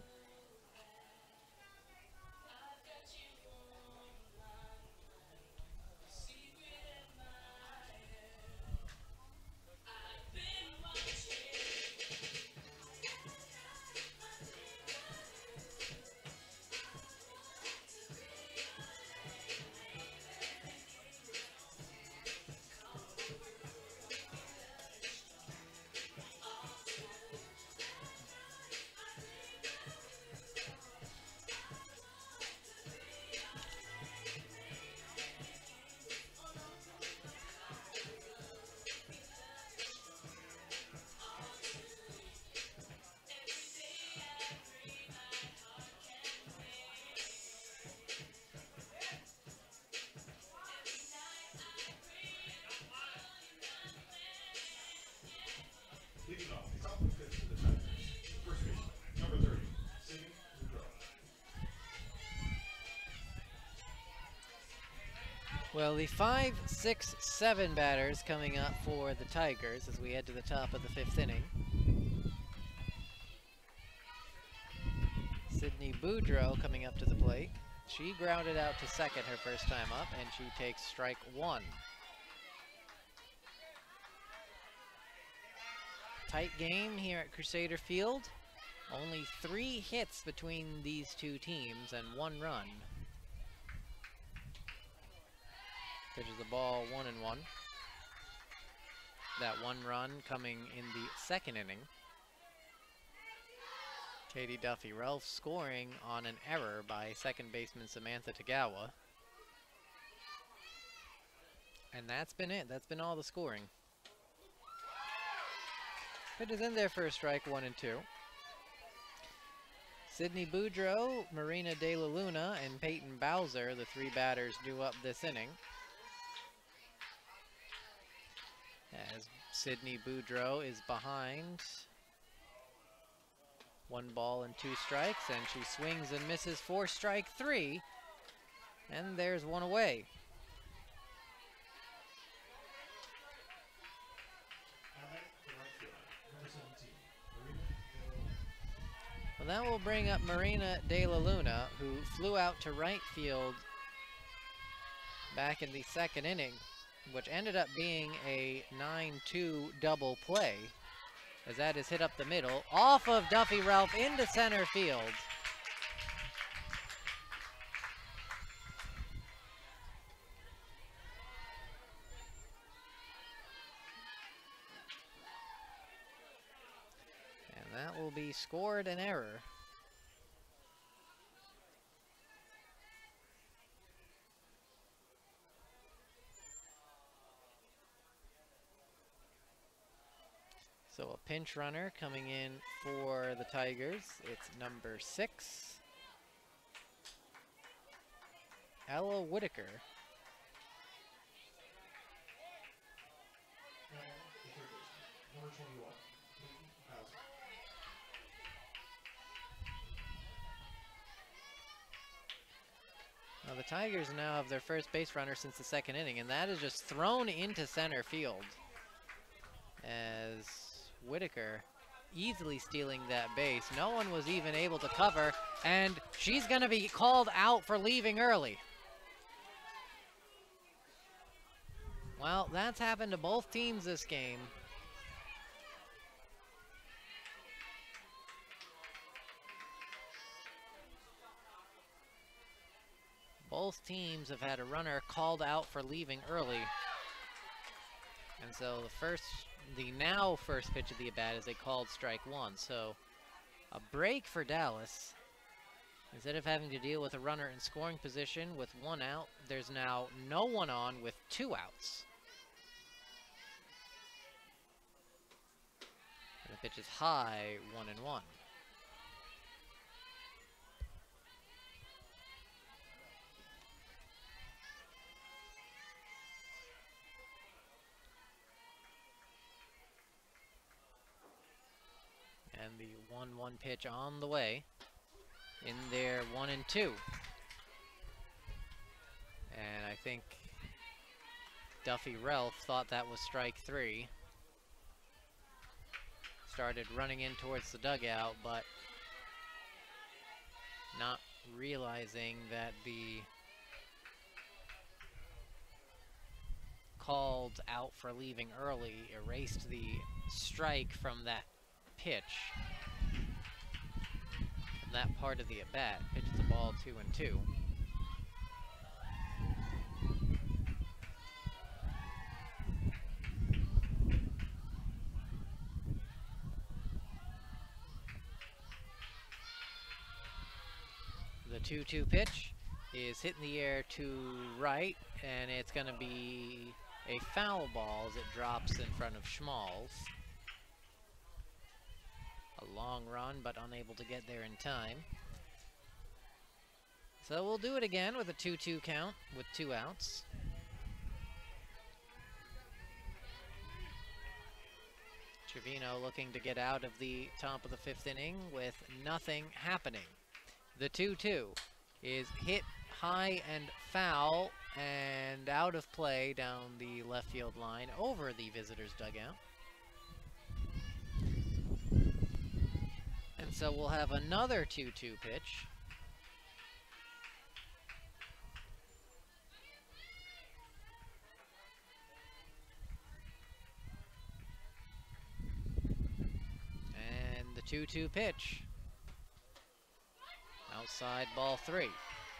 Leading off, the top of the 5th for the Tigers. First baseman, number 30, Trinity. Well, the 5, 6, 7 batters coming up for the Tigers as we head to the top of the 5th inning. Sydney Boudreau coming up to the plate. She grounded out to second her first time up, and she takes strike 1. Tight game here at Crusader Field. Only 3 hits between these 2 teams and 1 run. Pitches the ball 1-1. That 1 run coming in the 2nd inning. Katie Duffy Ralph scoring on an error by second baseman Samantha Tagawa. And that's been it. That's been all the scoring. Pitch is in there for a strike 1-2. Sydney Boudreau, Marina De La Luna, and Peyton Bowser, the 3 batters due up this inning. As Sydney Boudreau is behind. 1 ball and 2 strikes, and she swings and misses for strike 3. And there's 1 away. Well, that will bring up Marina De La Luna, who flew out to right field back in the second inning, which ended up being a 9-2 double play, as that is hit up the middle, off of Duffy Ralph into center field. And that will be scored an error. So a pinch runner coming in for the Tigers. It's number 6, Ella Whitaker. Number 21. Now the Tigers now have their first base runner since the second inning, and that is just thrown into center field as Whitaker easily stealing that base. No one was even able to cover, and she's going to be called out for leaving early. Well, that's happened to both teams this game. Both teams have had a runner called out for leaving early. And so the now first pitch of the at-bat is a called strike one. So a break for Dallas. Instead of having to deal with a runner in scoring position with 1 out, there's now no one on with 2 outs. And the pitch is high, 1-1. And the 1-1 pitch on the way in there, 1-2. And I think Duffy Ralph thought that was strike 3. Started running in towards the dugout, but not realizing that the called out for leaving early erased the strike from that pitch. From that part of the at-bat, pitches the ball 2-2. The 2-2 pitch is hit in the air to right, and it's going to be a foul ball as it drops in front of Schmalz. A long run, but unable to get there in time. So we'll do it again with a 2-2 count with 2 outs. Trevino looking to get out of the top of the 5th inning with nothing happening. The 2-2 is hit high and foul and out of play down the left field line over the visitors' dugout. And so we'll have another 2-2 pitch. And the 2-2 pitch. Outside ball 3.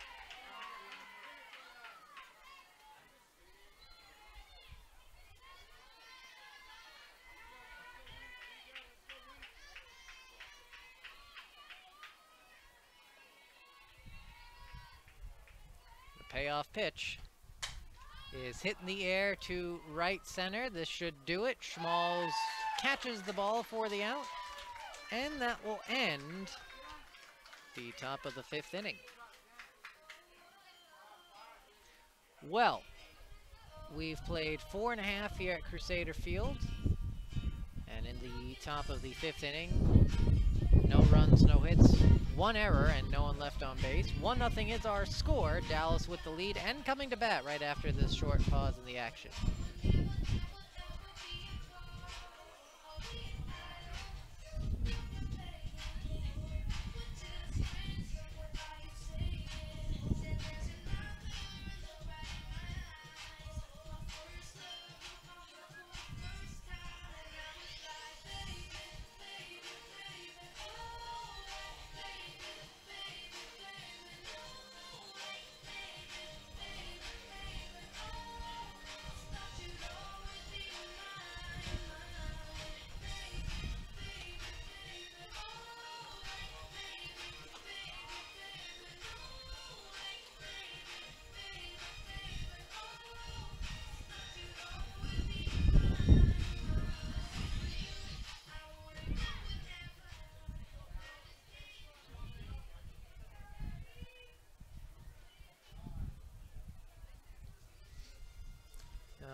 Payoff pitch is hit in the air to right center. This should do it. Schmalz catches the ball for the out, and that will end the top of the 5th inning. Well, we've played 4.5 here at Crusader Field, and in the top of the 5th inning, no runs, no hits, 1 error, and no one left on base. 1-0 is our score. Dallas with the lead and coming to bat right after this short pause in the action.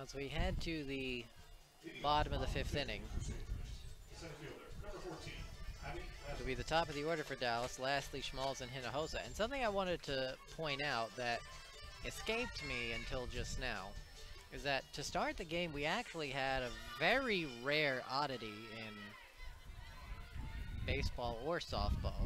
As we head to the bottom of the 5th inning, Center fielder, number 14, Abby it'll be the top of the order for Dallas, Lastly, Schmalz, and Hinojosa. And something I wanted to point out that escaped me until just now is that to start the game, we actually had a very rare oddity in baseball or softball.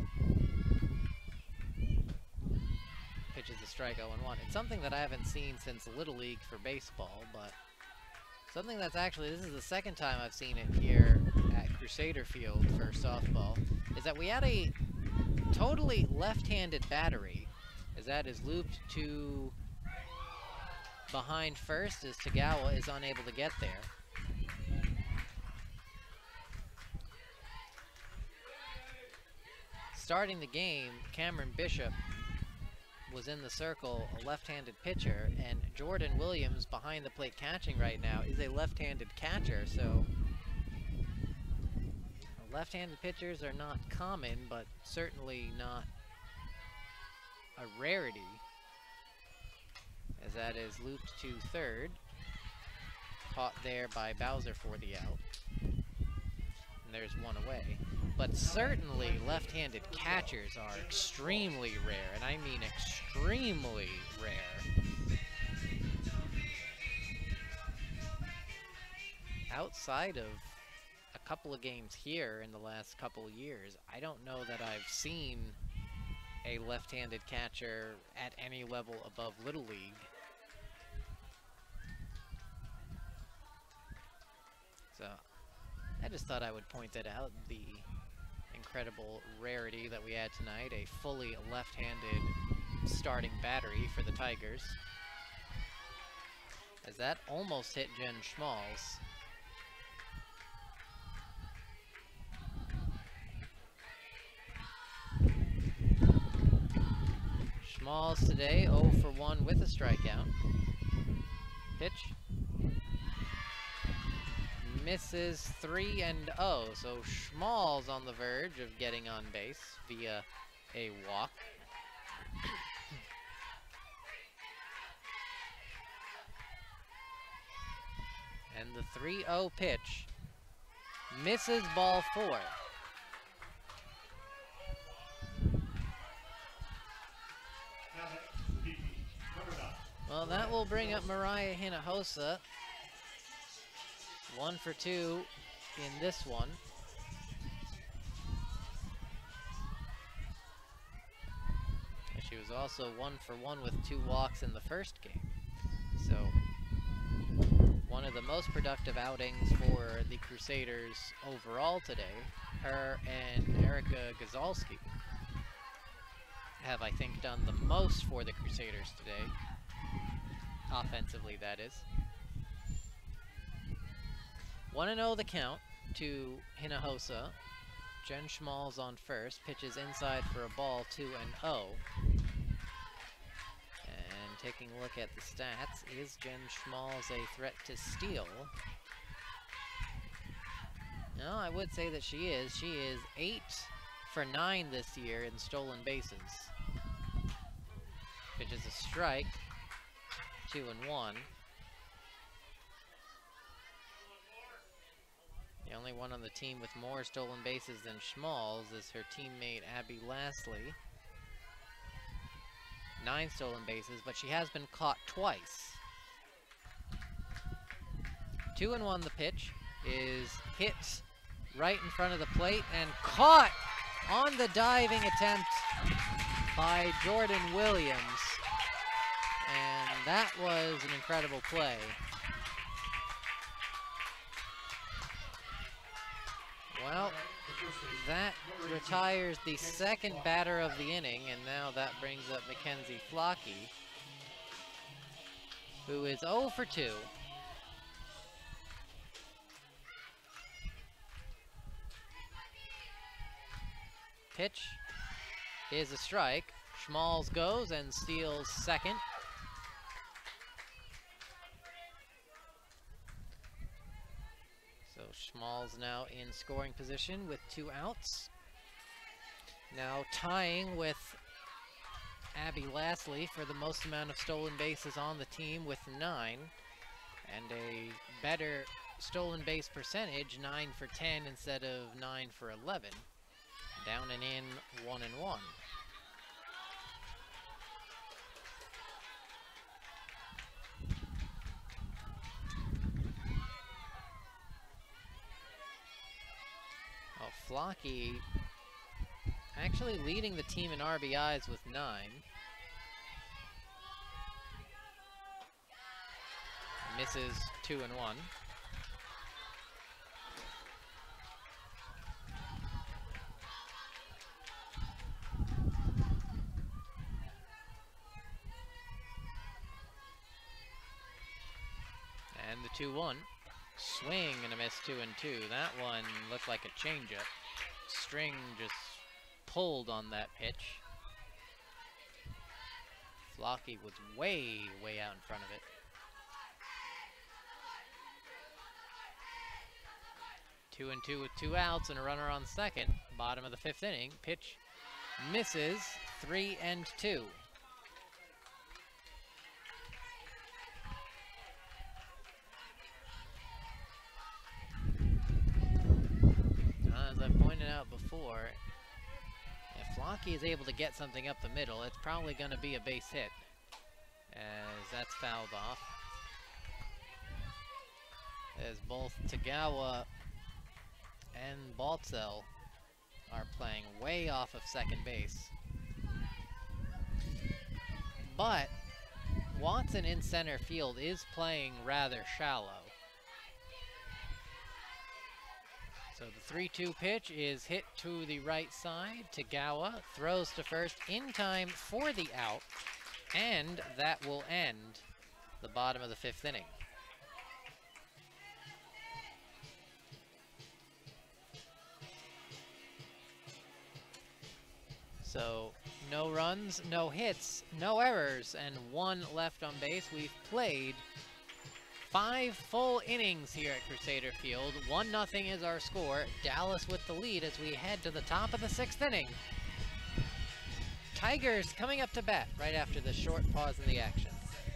Pitches a strike 0-1. It's something that I haven't seen since Little League for baseball, but something that's actually, this is the second time I've seen it here at Crusader Field for softball, is that we had a totally left-handed battery, as that is looped to behind first as Tagawa is unable to get there. Starting the game, Cameron Bishop was in the circle, a left-handed pitcher, and Jordan Williams behind the plate catching right now is a left-handed catcher, so left-handed pitchers are not common, but certainly not a rarity, as that is looped to third, caught there by Bowser for the out, and there's one away. But certainly left-handed catchers are extremely rare, and I mean extremely rare. Outside of a couple of games here in the last couple of years, I don't know that I've seen a left-handed catcher at any level above Little League. So I just thought I would point that out, the incredible rarity that we had tonight, a fully left-handed starting battery for the Tigers. As that almost hit Jen Schmalz. Schmalz today 0 for 1 with a strikeout. Pitch. Misses 3-0, so Schmalz on the verge of getting on base via a walk. And the 3-0 pitch misses ball 4. Well, that will bring up Mariah Hinojosa. 1 for 2 in this one. She was also 1 for 1 with 2 walks in the first game. So, one of the most productive outings for the Crusaders overall today. Her and Erica Gazalski have, I think, done the most for the Crusaders today. Offensively, that is. 1-0 the count to Hinojosa. Jen Schmalz on first, pitches inside for a ball, 2-0. And taking a look at the stats, is Jen Schmalz a threat to steal? No, I would say that she is. She is 8 for 9 this year in stolen bases. Pitches a strike, 2-1. The only one on the team with more stolen bases than Schmalz is her teammate Abby Lastly. 9 stolen bases, but she has been caught twice. 2-1 the pitch is hit right in front of the plate and caught on the diving attempt by Jordan Williams. And that was an incredible play. Well, that retires the second batter of the inning, and now that brings up Mackenzie Flocky, who is 0 for 2. Pitch is a strike. Schmalz goes and steals second. So Schmalz now in scoring position with 2 outs. Now tying with Abby Lastly for the most amount of stolen bases on the team with 9. And a better stolen base percentage, 9 for 10 instead of 9 for 11. Down and in, 1-1. Oh, Flocky actually leading the team in RBIs with 9. Misses 2-1. And the 2-1. Swing and a miss, 2-2. That one looked like a changeup. String just pulled on that pitch. Flocky was way out in front of it. 2-2 with 2 outs and a runner on second. Bottom of the 5th inning. Pitch misses, 3-2. As I pointed out before, if Flocky is able to get something up the middle, it's probably going to be a base hit, as that's fouled off. As both Tagawa and Baltzel are playing way off of second base. But Watson in center field is playing rather shallow. So the 3-2 pitch is hit to the right side. Tagawa throws to first in time for the out, and that will end the bottom of the 5th inning. So no runs, no hits, no errors, and 1 left on base. We've played 5 full innings here at Crusader Field. 1-0 is our score. Dallas with the lead as we head to the top of the 6th inning. Tigers coming up to bat right after the short pause in the action.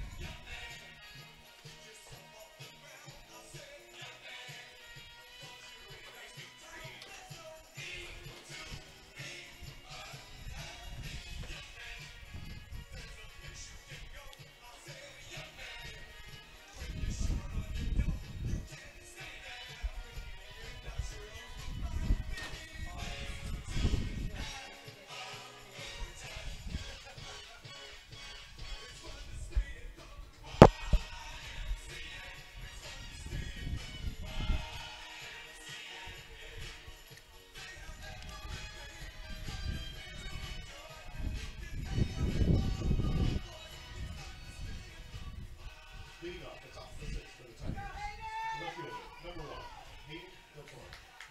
Leading off the top of the 6th for the Tigers. Left fielder, number 1, Hayden Del Toro.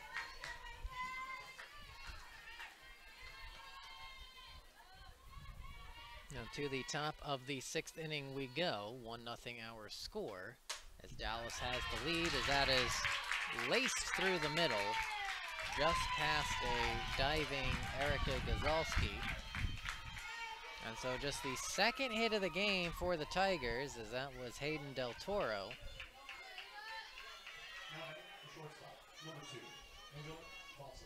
Now to the top of the 6th inning we go. 1-0 our score as Dallas has the lead as that is laced through the middle just past a diving Erica Gazalski. And so just the 2nd hit of the game for the Tigers as that was Hayden Del Toro. Now at the shortstop, number 2, Angel Balsa.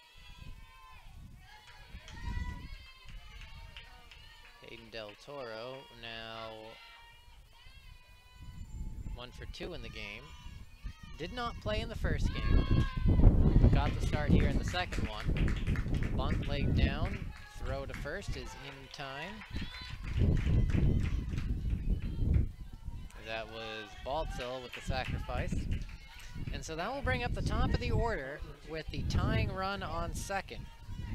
Hayden Del Toro now 1 for 2 in the game. Did not play in the first game. Got the start here in the second one. Bunt laid down. Throw to first is in time. That was Baltzel with the sacrifice. And so that will bring up the top of the order with the tying run on second.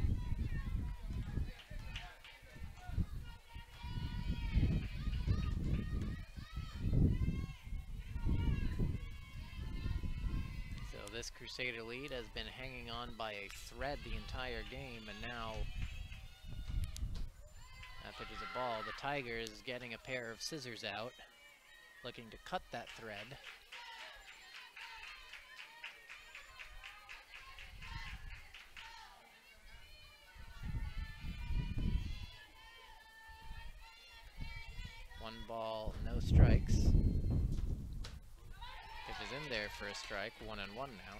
So this Crusader lead has been hanging on by a thread the entire game, and now that pitch is a ball. The Tigers getting a pair of scissors out, looking to cut that thread. One ball, no strikes. is in there for a strike, 1-1 now.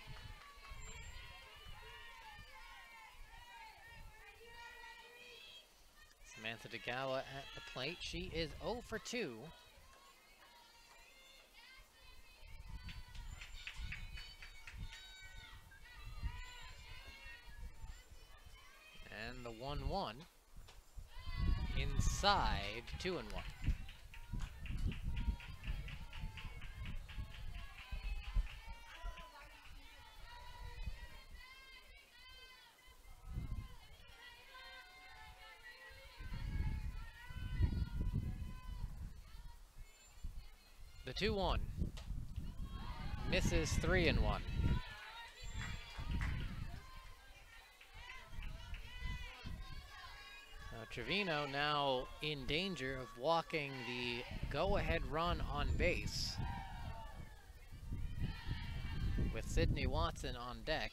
Samantha Tagawa at the plate. She is 0 for 2. And the 1-1 inside 2-1. The 2-1 misses 3-1. Trevino now in danger of walking the go-ahead run on base with Sydney Watson on deck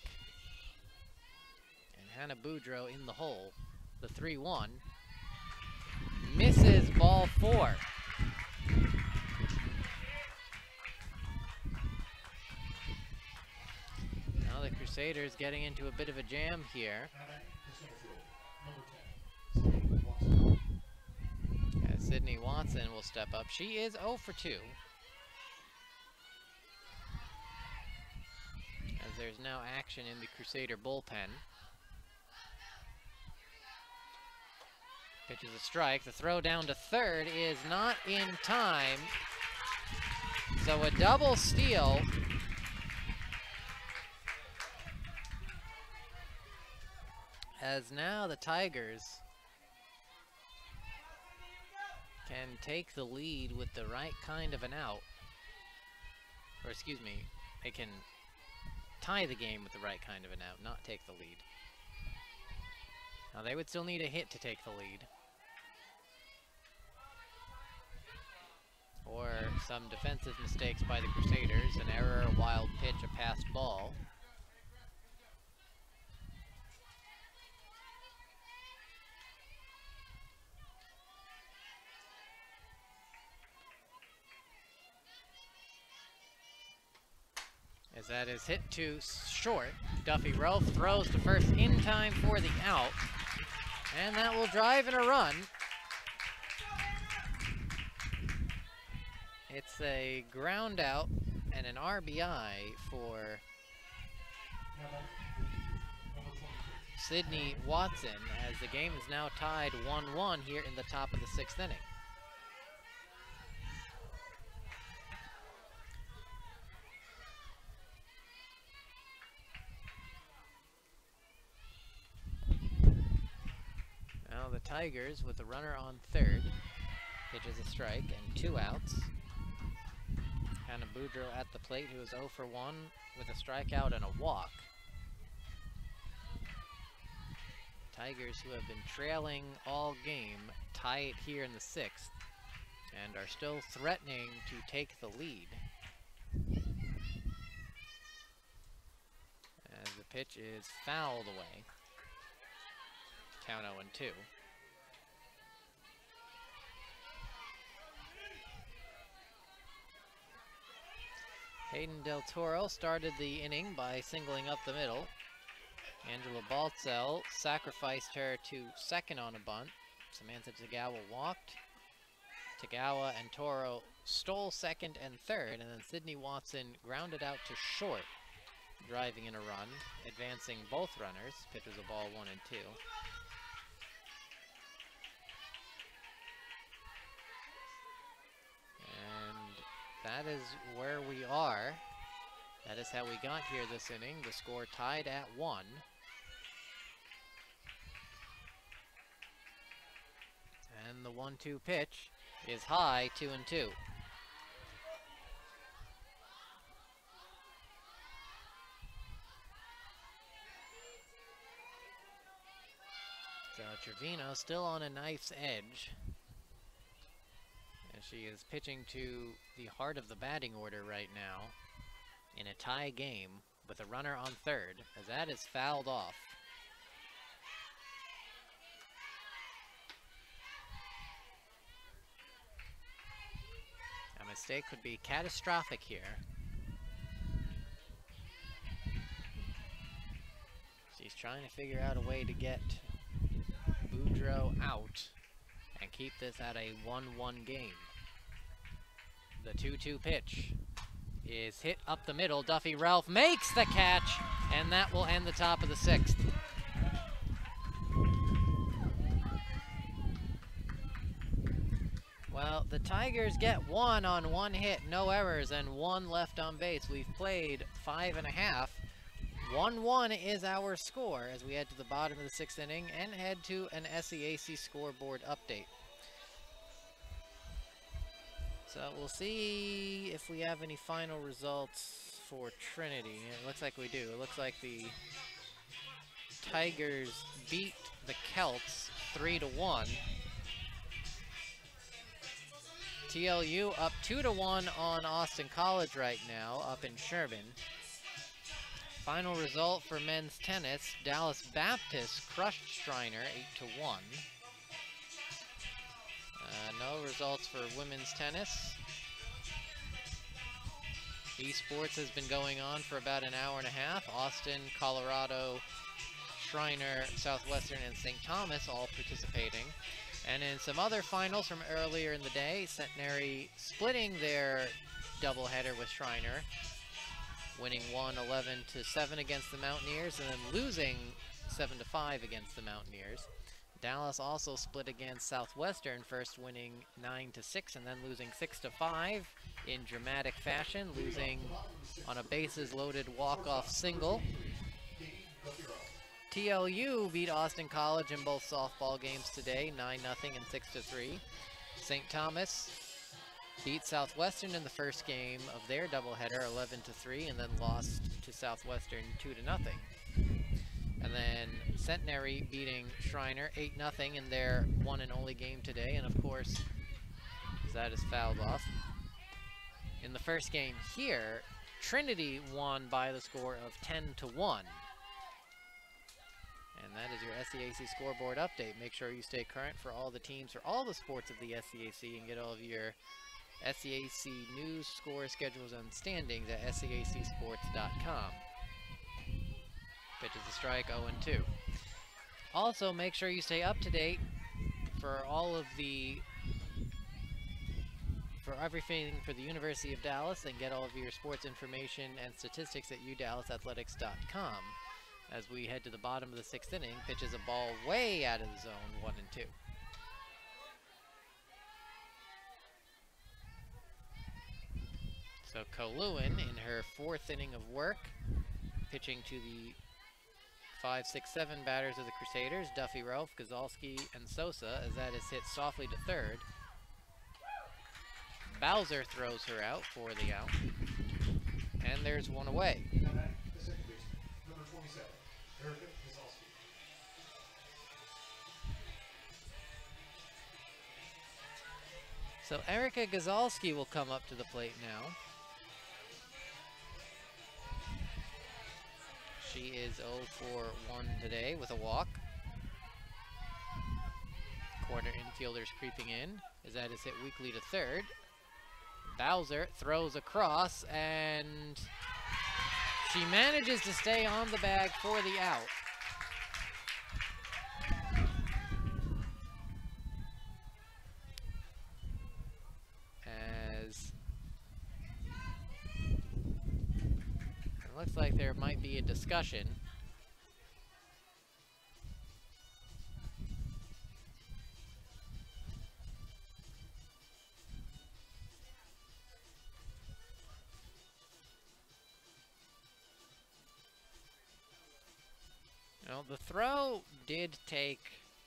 and Hannah Boudreau in the hole. The 3-1 misses ball 4. Now the Crusaders getting into a bit of a jam here. Sydney Watson will step up. She is 0 for 2. As there's now action in the Crusader bullpen. Pitches a strike. The throw down to third is not in time. So a double steal. As now the Tigers can take the lead with the right kind of an out. Or excuse me, they can tie the game with the right kind of an out, not take the lead. Now they would still need a hit to take the lead. Or some defensive mistakes by the Crusaders, an error, a wild pitch, a passed ball. As that is hit to short. Duffy Rowe throws to first in time for the out. And that will drive in a run. It's a ground out and an RBI for Sydney Watson, as the game is now tied 1-1 here in the top of the 6th inning. Now the Tigers with the runner on third. Pitches a strike and 2 outs. Hannah Boudreau at the plate, who is 0 for 1 with a strikeout and a walk. Tigers, who have been trailing all game, tie it here in the 6th and are still threatening to take the lead. As the pitch is fouled away. Count 0-2. Hayden Del Toro started the inning by singling up the middle. Angela Baltzell sacrificed her to second on a bunt. Samantha Tagawa walked. Tagawa and Toro stole second and third, and then Sydney Watson grounded out to short, driving in a run, advancing both runners. Pitch was a ball 1 and 2. That is where we are. That is how we got here this inning. The score tied at 1. And the 1-2 pitch is high, 2-2. So Trevino still on a knife's edge. She is pitching to the heart of the batting order right now in a tie game with a runner on third, as that is fouled off. A mistake would be catastrophic here. trying to figure out a way to get Boudreaux out and keep this at a 1-1 game. The 2-2 pitch is hit up the middle. Duffy Ralph makes the catch, and that will end the top of the 6th. Well, the Tigers get 1 on 1 hit, no errors, and 1 left on base. We've played 5.5. 1-1 is our score as we head to the bottom of the 6th inning and head to an SEAC scoreboard update. So we'll see if we have any final results for Trinity. It looks like we do. It looks like the Tigers beat the Celts 3-1. TLU up 2-1 on Austin College right now, up in Sherman. Final result for men's tennis, Dallas Baptist crushed Shriner 8-1. No results for women's tennis. Esports has been going on for about an hour and a half. Austin, Colorado, Shriner, Southwestern, and St. Thomas all participating. And in some other finals from earlier in the day, Centenary splitting their doubleheader with Shriner, winning 11-7 against the Mountaineers, and then losing 7-5 against the Mountaineers. Dallas also split against Southwestern, first winning 9-6 and then losing 6-5 in dramatic fashion, losing on a bases-loaded walk-off single. TLU beat Austin College in both softball games today, 9-0 and 6-3. St. Thomas beat Southwestern in the first game of their doubleheader, 11-3, and then lost to Southwestern 2-0. And then Centenary beating Shriner 8-0 in their one and only game today, and of course, that is fouled off. In the first game here, Trinity won by the score of 10-1. And that is your SEAC scoreboard update. Make sure you stay current for all the teams, for all the sports of the SEAC, and get all of your SEAC news, score, schedules, and standings at SEACsports.com. Pitch is a strike, 0-2. Also, make sure you stay up to date for all of the, for everything for the University of Dallas, and get all of your sports information and statistics at udallasathletics.com. As we head to the bottom of the 6th inning, pitches a ball way out of the zone, 1-2. So Colewin in her 4th inning of work, pitching to the 5, 6, 7 batters of the Crusaders, Duffy Ralph, Gazalski, and Sosa, as that is hit softly to third. Bowser throws her out for the out, and there's one away. The second baseman, number 27, Erica Gazalski. So Erica Gazalski will come up to the plate now. She is 0 for 1 today with a walk. Corner infielders creeping in as that is hit weakly to third. Bowser throws across, and she manages to stay on the bag for the out. As it looks like there might be a discussion. Now, the throw did take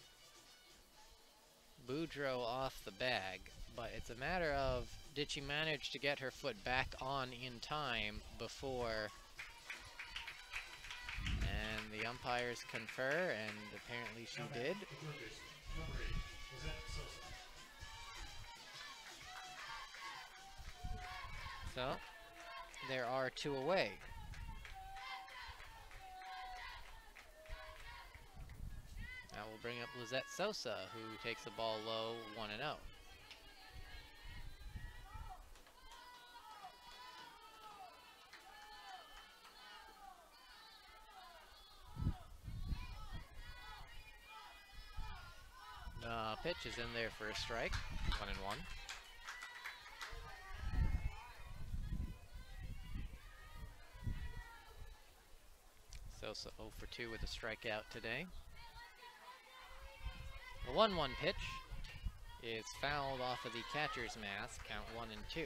Boudreaux off the bag, but it's a matter of, did she manage to get her foot back on in time before? And the umpires confer, and apparently she did. So, there are 2 away. That will bring up Lizette Sosa, who takes the ball low, 1-0. Pitch is in there for a strike. 1-1. Sosa 0 for 2 with a strikeout today. The 1-1 pitch is fouled off of the catcher's mask. Count 1-2.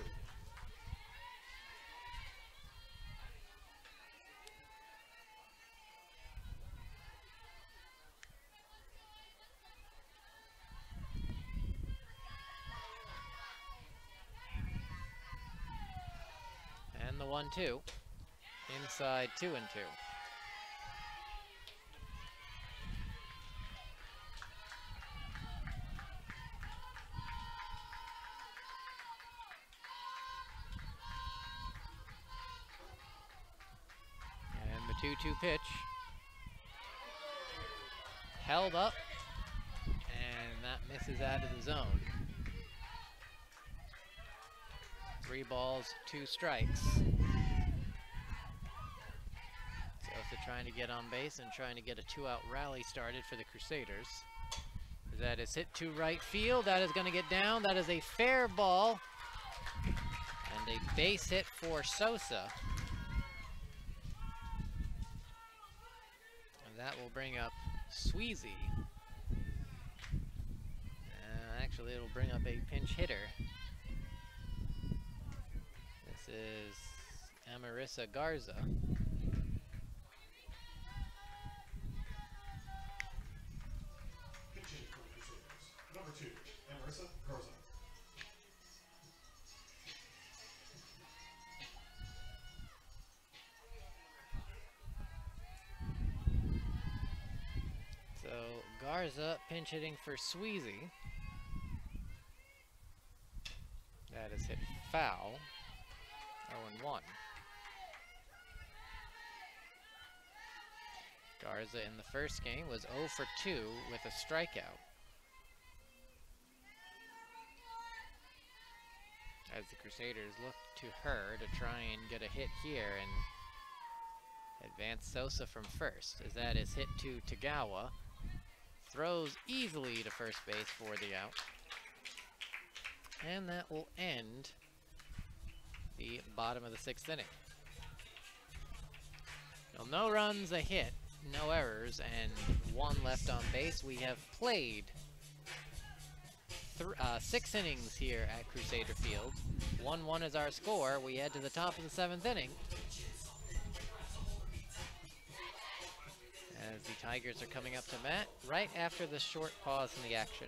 And the 1-2. Inside 2-2. And the 2-2 pitch. Held up. And that misses out of the zone. 3 balls, 2 strikes. Sosa trying to get on base and trying to get a 2-out rally started for the Crusaders. That is hit to right field. That is going to get down. That is a fair ball. And a base hit for Sosa. And that will bring up Sweezy. Actually, it'll bring up a pinch hitter. This is Amarissa Garza. Pitching for the Crusaders. Number 2, Amarissa Garza. So Garza pinch hitting for Sweezy. That is hit foul. 0-1. Garza in the first game was 0 for 2 with a strikeout. As the Crusaders look to her to try and get a hit here and advance Sosa from first, as that is hit to Tagawa. Throws easily to first base for the out. And that will end the bottom of the 6th inning. Well, no runs, a hit, no errors, and 1 left on base. We have played 6 innings here at Crusader Field. 1-1 is our score. We head to the top of the 7th inning, as the Tigers are coming up to bat right after the short pause in the action.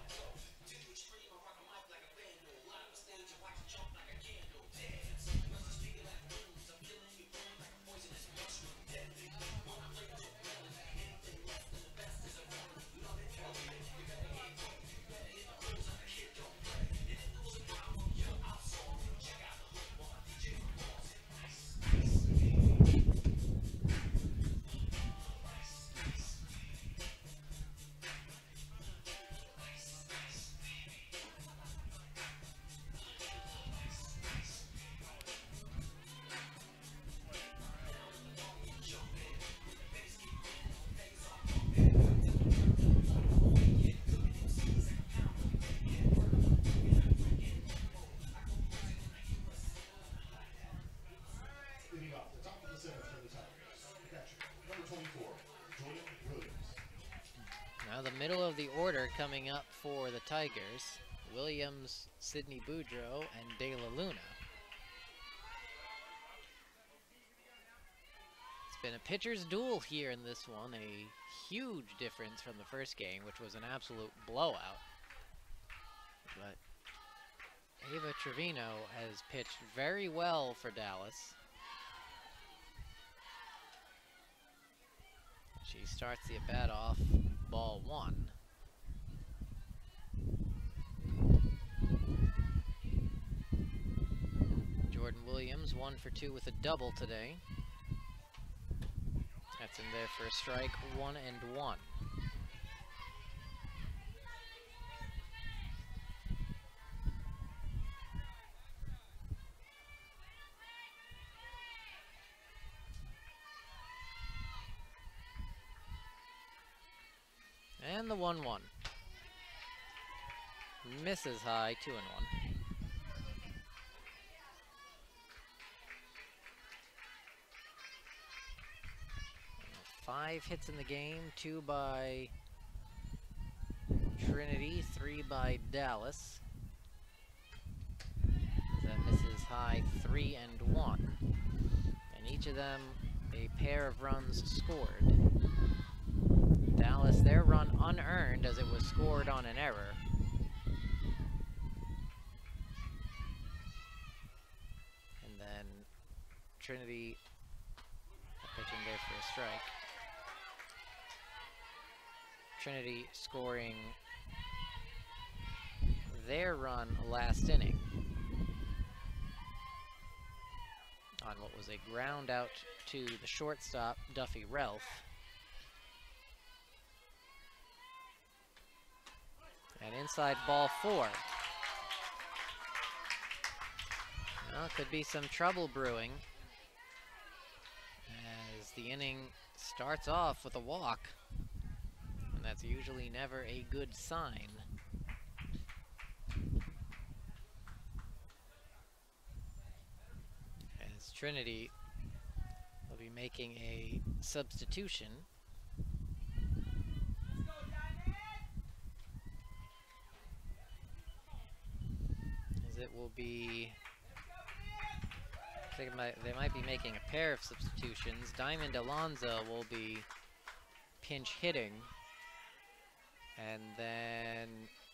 Now the middle of the order coming up for the Tigers: Williams, Sidney Boudreau, and De La Luna. It's been a pitcher's duel here in this one, a huge difference from the first game, which was an absolute blowout. But Ava Trevino has pitched very well for Dallas. She starts the at-bat off, ball 1. Jordan Williams 1 for 2 with a double today. That's in there for a strike, 1-1. And the 1-1. Misses high, 2-1. 5 hits in the game, 2 by Trinity, 3 by Dallas. That misses high, 3 and 1. And each of them a pair of runs scored. Dallas, their run unearned as it was scored on an error. And then Trinity pitching there for a strike. Trinity scoring their run last inning on what was a ground out to the shortstop, Duffy Relf. And inside ball 4. Well, could be some trouble brewing as the inning starts off with a walk. And that's usually never a good sign. As Trinity will be making a substitution. As it will be, I think they might be making a pair of substitutions. Diamond Alonzo will be pinch hitting. And then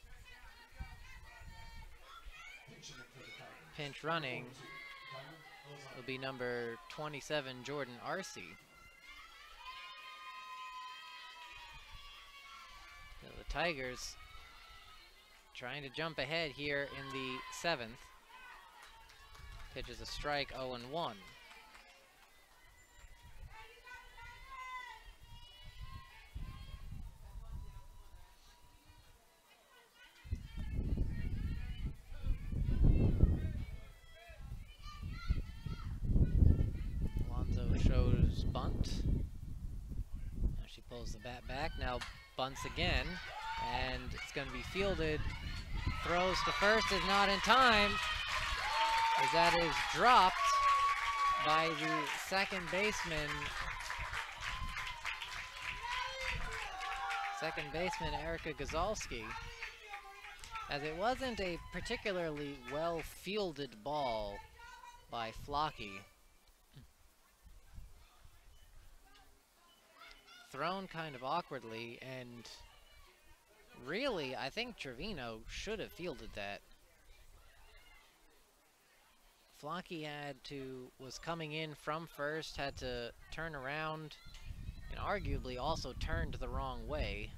pinch running will be number 27, Jordan Arce. So the Tigers trying to jump ahead here in the 7th. Pitches a strike, 0-1. Shows bunt. Now she pulls the bat back, now bunts again, and it's going to be fielded. Throws to first, is not in time, as that is dropped by the second baseman. Erica Gazalski, as it wasn't a particularly well-fielded ball by Flocky. Thrown kind of awkwardly, and really, I think Trevino should have fielded that. Flocky was coming in from first, had to turn around, and arguably also turned the wrong way.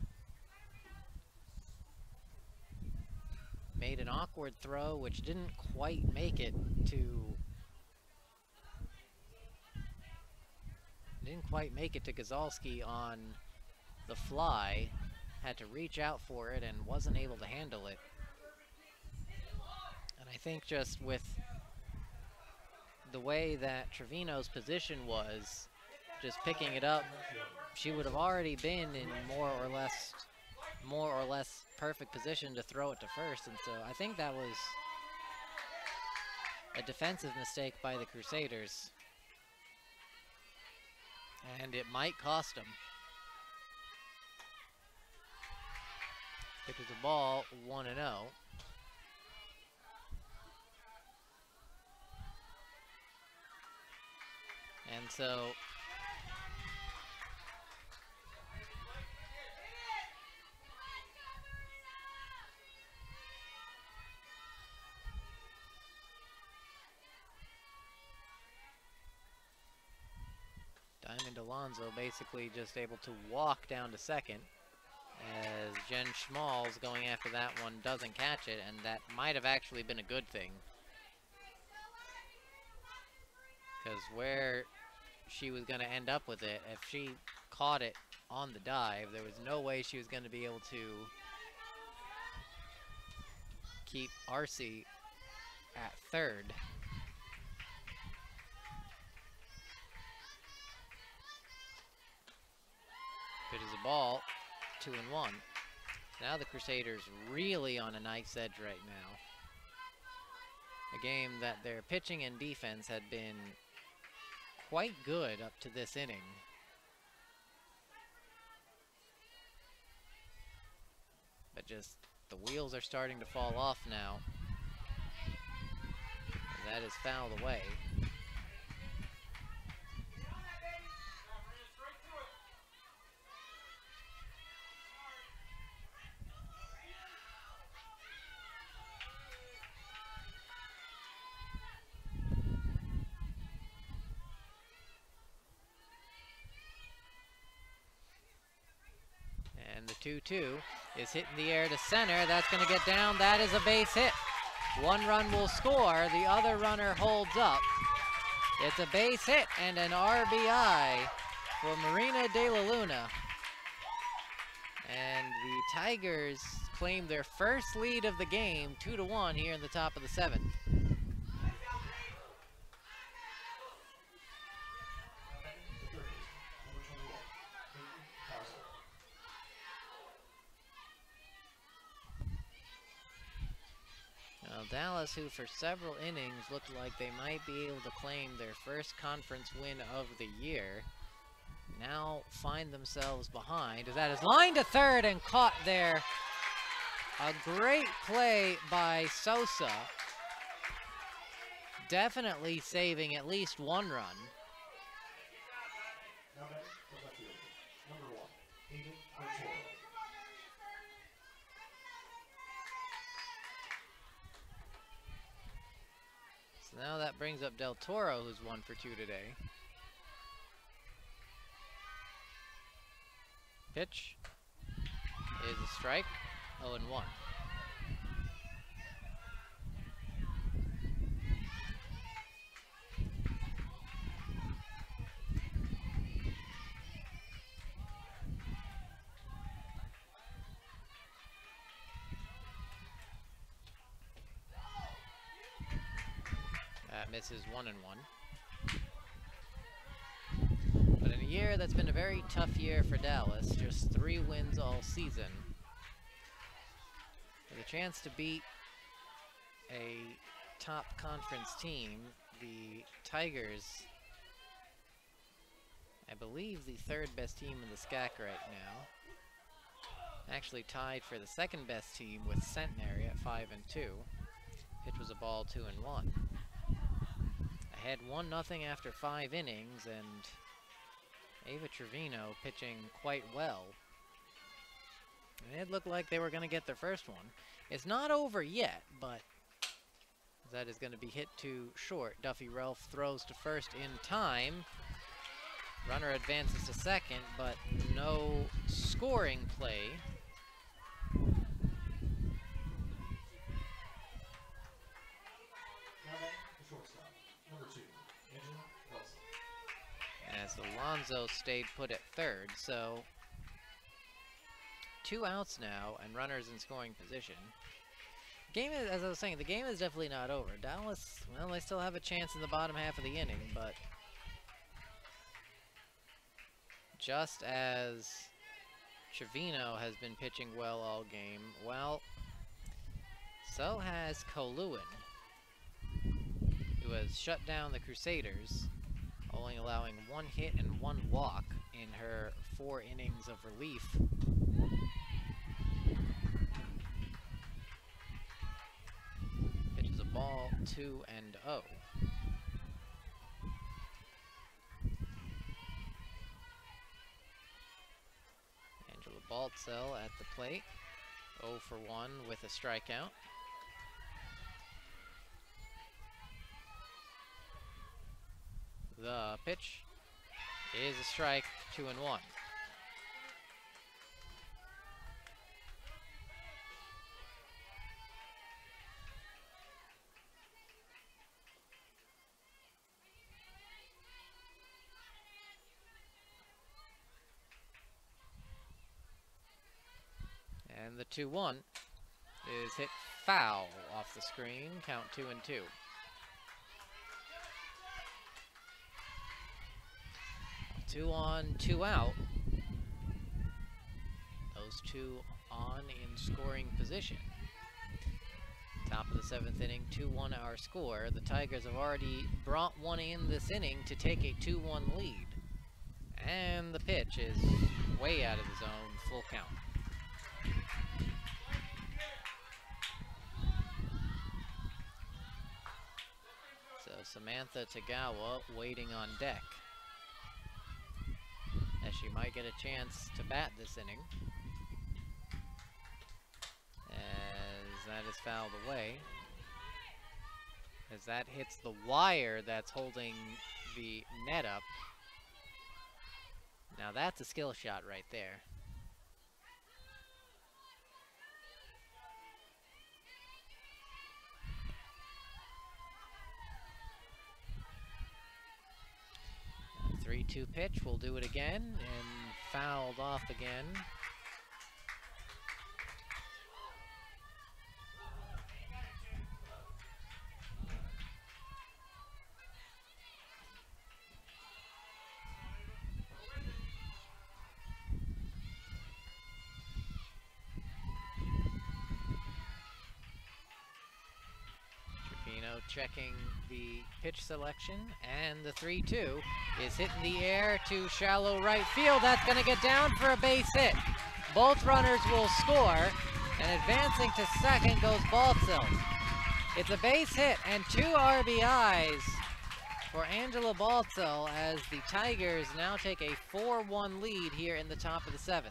Made an awkward throw, which didn't quite make it to Gazalski on the fly. Had to reach out for it and wasn't able to handle it. And I think just with the way that Trevino's position was, just picking it up, she would have already been in more or less perfect position to throw it to first. And so I think that was a defensive mistake by the Crusaders. And it might cost them. Pitches a ball, 1-0. And so Diamond Alonzo basically just able to walk down to second, as Jen Schmalls going after that one doesn't catch it, and that might have actually been a good thing. Because where she was going to end up with it, if she caught it on the dive, there was no way she was going to be able to keep Arce at third. Pitches a ball, 2-1. Now the Crusaders really on a knife's edge right now. A game that their pitching and defense had been quite good up to this inning. But just the wheels are starting to fall off now. And that is fouled away. And the 2-2 is hitting the air to center. That's going to get down. That is a base hit. One run will score. The other runner holds up. It's a base hit and an RBI for Marina De La Luna. And the Tigers claim their first lead of the game, 2-1 here in the top of the 7th. Now Dallas, who for several innings looked like they might be able to claim their first conference win of the year, now find themselves behind. As that is lined to third and caught there. A great play by Sosa. Definitely saving at least one run. Now back to left field. Number 1, Hayden Arturo. So now that brings up Del Toro, who's 1 for 2 today. Pitch is a strike, 0-1. That misses 1-1. But in a year that's been a very tough year for Dallas, just 3 wins all season, with a chance to beat a top conference team, the Tigers, I believe the 3rd best team in the SCAC right now, actually tied for the 2nd best team with Centenary at 5-2. Pitch was a ball 2-1. Ahead 1-0 after 5 innings, and Ava Trevino pitching quite well. And it looked like they were going to get their first one. It's not over yet, but that is going to be hit too short. Duffy Ralph throws to first in time. Runner advances to second, but no scoring play. As Alonso stayed put at 3rd, so 2 outs now and runners in scoring position. Game is, as I was saying, the game is definitely not over. Dallas, well, they still have a chance in the bottom half of the inning, but just as Trevino has been pitching well all game, well, so has Colewin, who has shut down the Crusaders, only allowing 1 hit and 1 walk in her 4 innings of relief. Pitches a ball 2-0. Angela Baltzel at the plate, 0 for 1 with a strikeout. The pitch is a strike, 2-1. And the 2-1 is hit foul off the screen, count 2-2. Two on, 2 out. Those 2 on in scoring position. Top of the 7th inning, 2-1 our score. The Tigers have already brought one in this inning to take a 2-1 lead. And the pitch is way out of the zone, full count. So Samantha Tagawa waiting on deck, as she might get a chance to bat this inning, as that is fouled away, as that hits the wire that's holding the net up. Now that's a skill shot right there. A 3-2 pitch, we'll do it again, and fouled off again. Checking the pitch selection, and the 3-2 is hit in the air to shallow right field. That's going to get down for a base hit. Both runners will score, and advancing to second goes Baltzel. It's a base hit and 2 RBIs for Angela Baltzel as the Tigers now take a 4-1 lead here in the top of the 7th.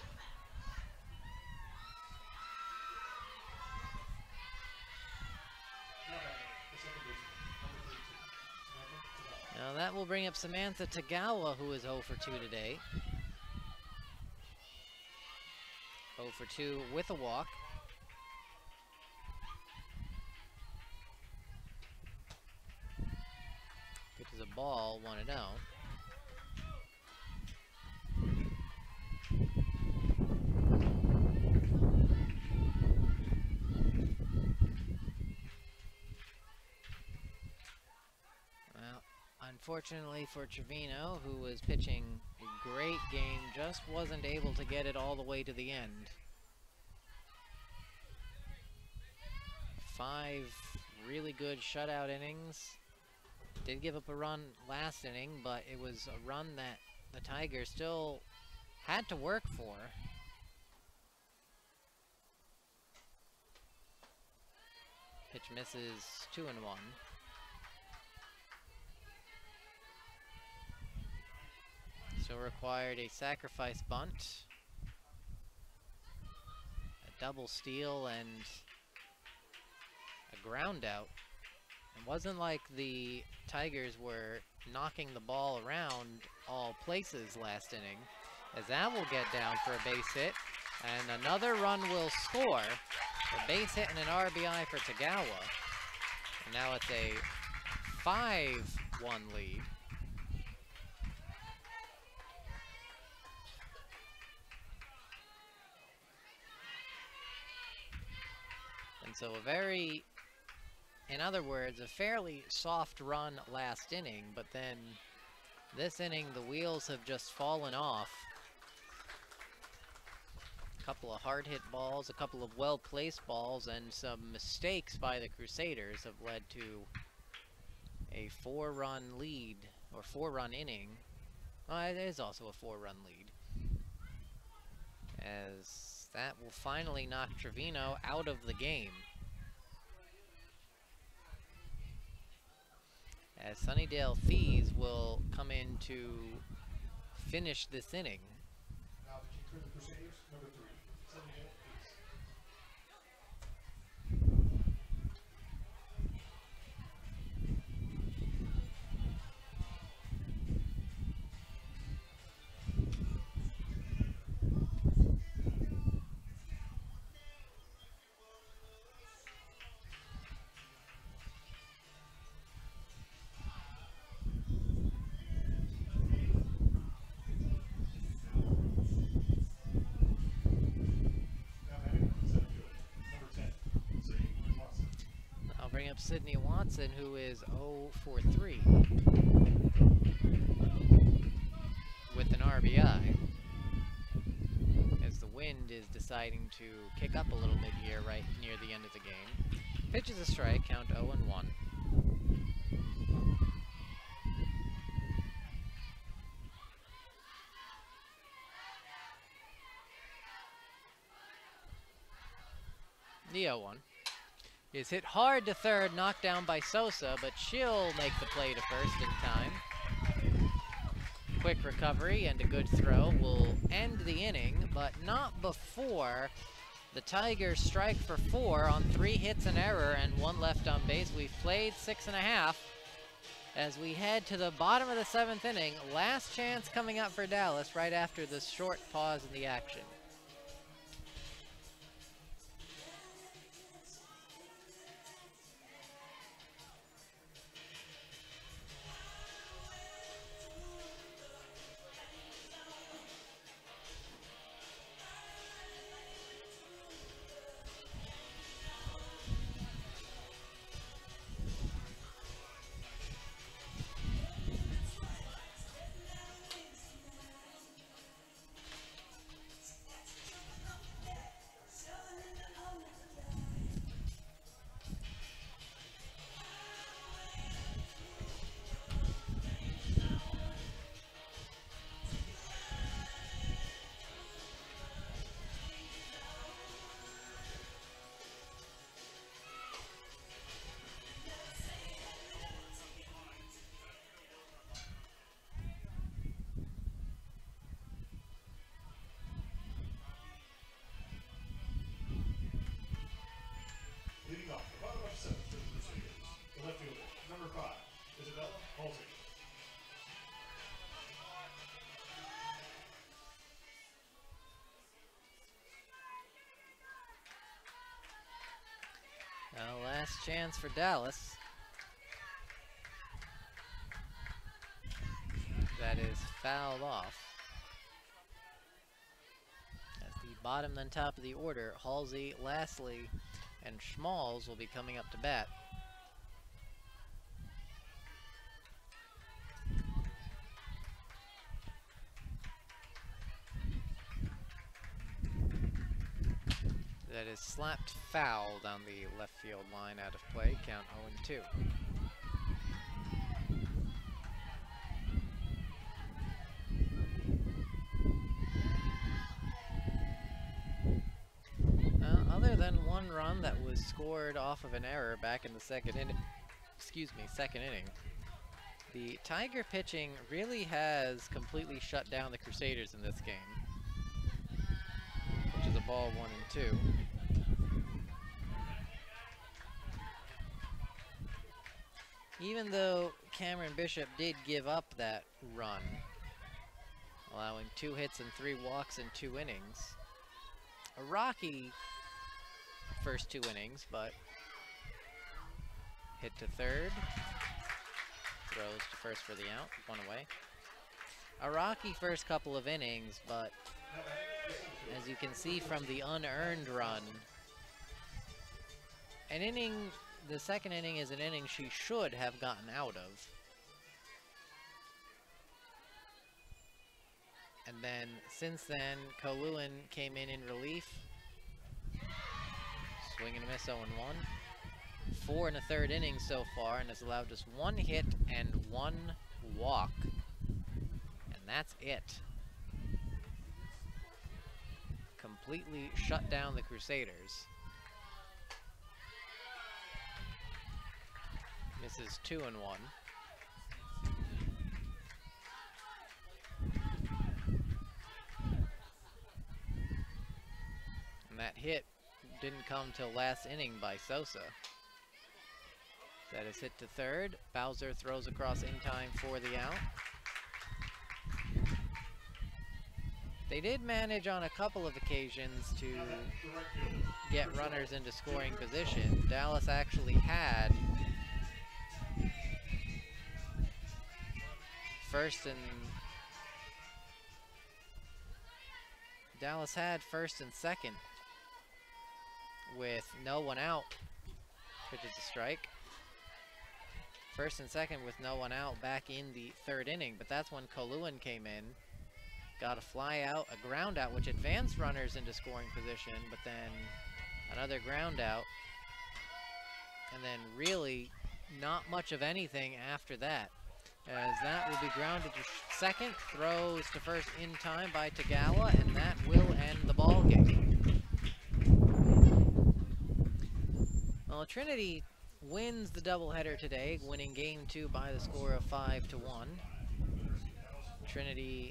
Now that will bring up Samantha Tagawa, who is 0 for 2 today. 0 for 2 with a walk. Pitch is a ball, 1-0. Unfortunately for Trevino, who was pitching a great game, just wasn't able to get it all the way to the end. 5 really good shutout innings. Did give up a run last inning, but it was a run that the Tigers still had to work for. Pitch misses, 2-1. So required a sacrifice bunt, a double steal, and a ground out. It wasn't like the Tigers were knocking the ball around all places last inning, as that will get down for a base hit, and another run will score. A base hit and an RBI for Tagawa. And now it's a 5-1 lead. And so a very, in other words, a fairly soft run last inning, but then this inning the wheels have just fallen off. A couple of hard-hit balls, a couple of well-placed balls, and some mistakes by the Crusaders have led to a 4-run lead, or 4-run inning. Well, it is also a 4-run lead, as that will finally knock Trevino out of the game, as Sunnydale Thieves will come in to finish this inning. Now the kick for the Crusaders, number 3, Sunnydale Thieves. Bring up Sydney Watson, who is 0 for 3 with an RBI, as the wind is deciding to kick up a little bit here right near the end of the game. Pitch is a strike, count 0-1. The 0-1 is hit hard to third, knocked down by Sosa, but she'll make the play to first in time. Quick recovery and a good throw will end the inning, but not before the Tigers strike for 4 on 3 hits and error and 1 left on base. We've played 6.5 as we head to the bottom of the 7th inning. Last chance coming up for Dallas right after this short pause in the action. Leading off, the bottom of 7th for the Crusaders. The left fielder, number 5, Isabella Halsey. Last chance for Dallas. That is fouled off. As the bottom then top of the order, Halsey, Lastly, and Schmalls will be coming up to bat. That is slapped foul down the left field line, out of play, count 0-2. Other than one run that was scored off of an error back in the second inning, the Tiger pitching really has completely shut down the Crusaders in this game, which is a ball 1-2. Even though Cameron Bishop did give up that run, allowing 2 hits and 3 walks in 2 innings. A rocky first 2 innings, but hit to third, throws to first for the out, 1 away. A rocky first couple of innings, but as you can see from the unearned run, an inning, the second inning is an inning she should have gotten out of. And then, since then, Colewin came in relief. Swing and a miss, 0-1. 4 1/3 innings so far, and has allowed just 1 hit and 1 walk. And that's it. Completely shut down the Crusaders. Misses 2-1. And that hit didn't come till last inning by Sosa. That is hit to third. Bowser throws across in time for the out. They did manage on a couple of occasions to get runners into scoring position. Dallas actually had first and second with no one out. Pitches a strike. First and second with no one out back in the 3rd inning, but that's when Colewin came in got a fly out, a ground out, which advanced runners into scoring position, but then another ground out. And then really not much of anything after that, as that will be grounded to second, throws to first in time by Tagawa, and that will end the ball game. Well, Trinity wins the doubleheader today, winning game 2 by the score of 5-1. Trinity,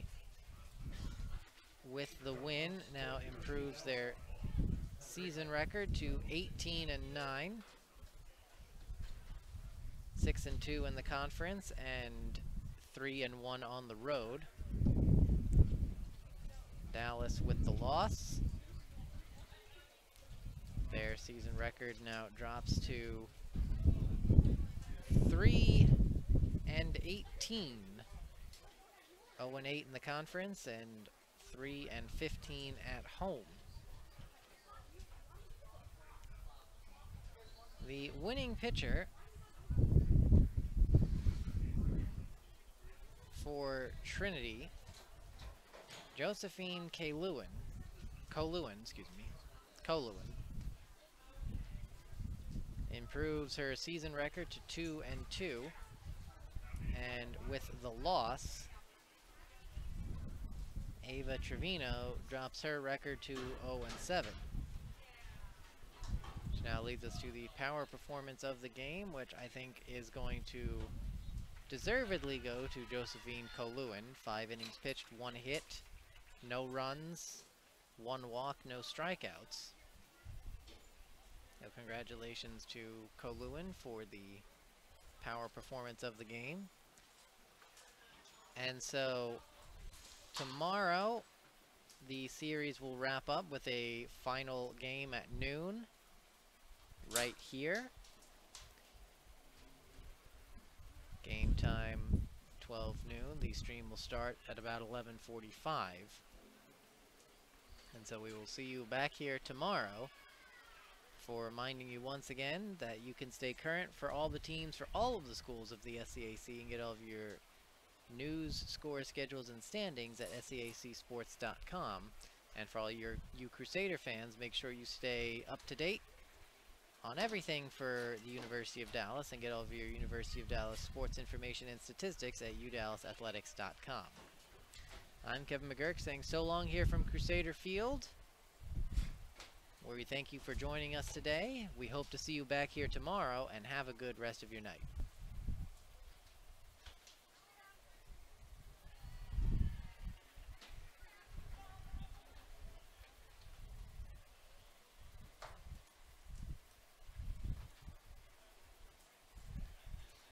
with the win, now improves their season record to 18-9. 6-2 in the conference and 3-1 on the road. Dallas with the loss. Their season record now drops to 3-18. 0-8 in the conference and 3-15 at home. The winning pitcher for Trinity, Josephine Coluin, improves her season record to 2-2, and with the loss, Ava Trevino drops her record to 0-7. Which now leads us to the power performance of the game, which I think is going to deservedly go to Josephine Coluin. 5 innings pitched, 1 hit, no runs, 1 walk, no strikeouts. So congratulations to Coluin for the power performance of the game. And so tomorrow the series will wrap up with a final game at noon right here. Game time 12 noon. The stream will start at about 11:45. And so we will see you back here tomorrow, for reminding you once again that you can stay current for all the teams for all of the schools of the SCAC and get all of your news, score schedules, and standings at SCACsports.com. And for all you Crusader fans, make sure you stay up to date on everything for the University of Dallas and get all of your University of Dallas sports information and statistics at udallasathletics.com. I'm Kevin McGurk saying so long here from Crusader Field, where we thank you for joining us today. We hope to see you back here tomorrow, and have a good rest of your night.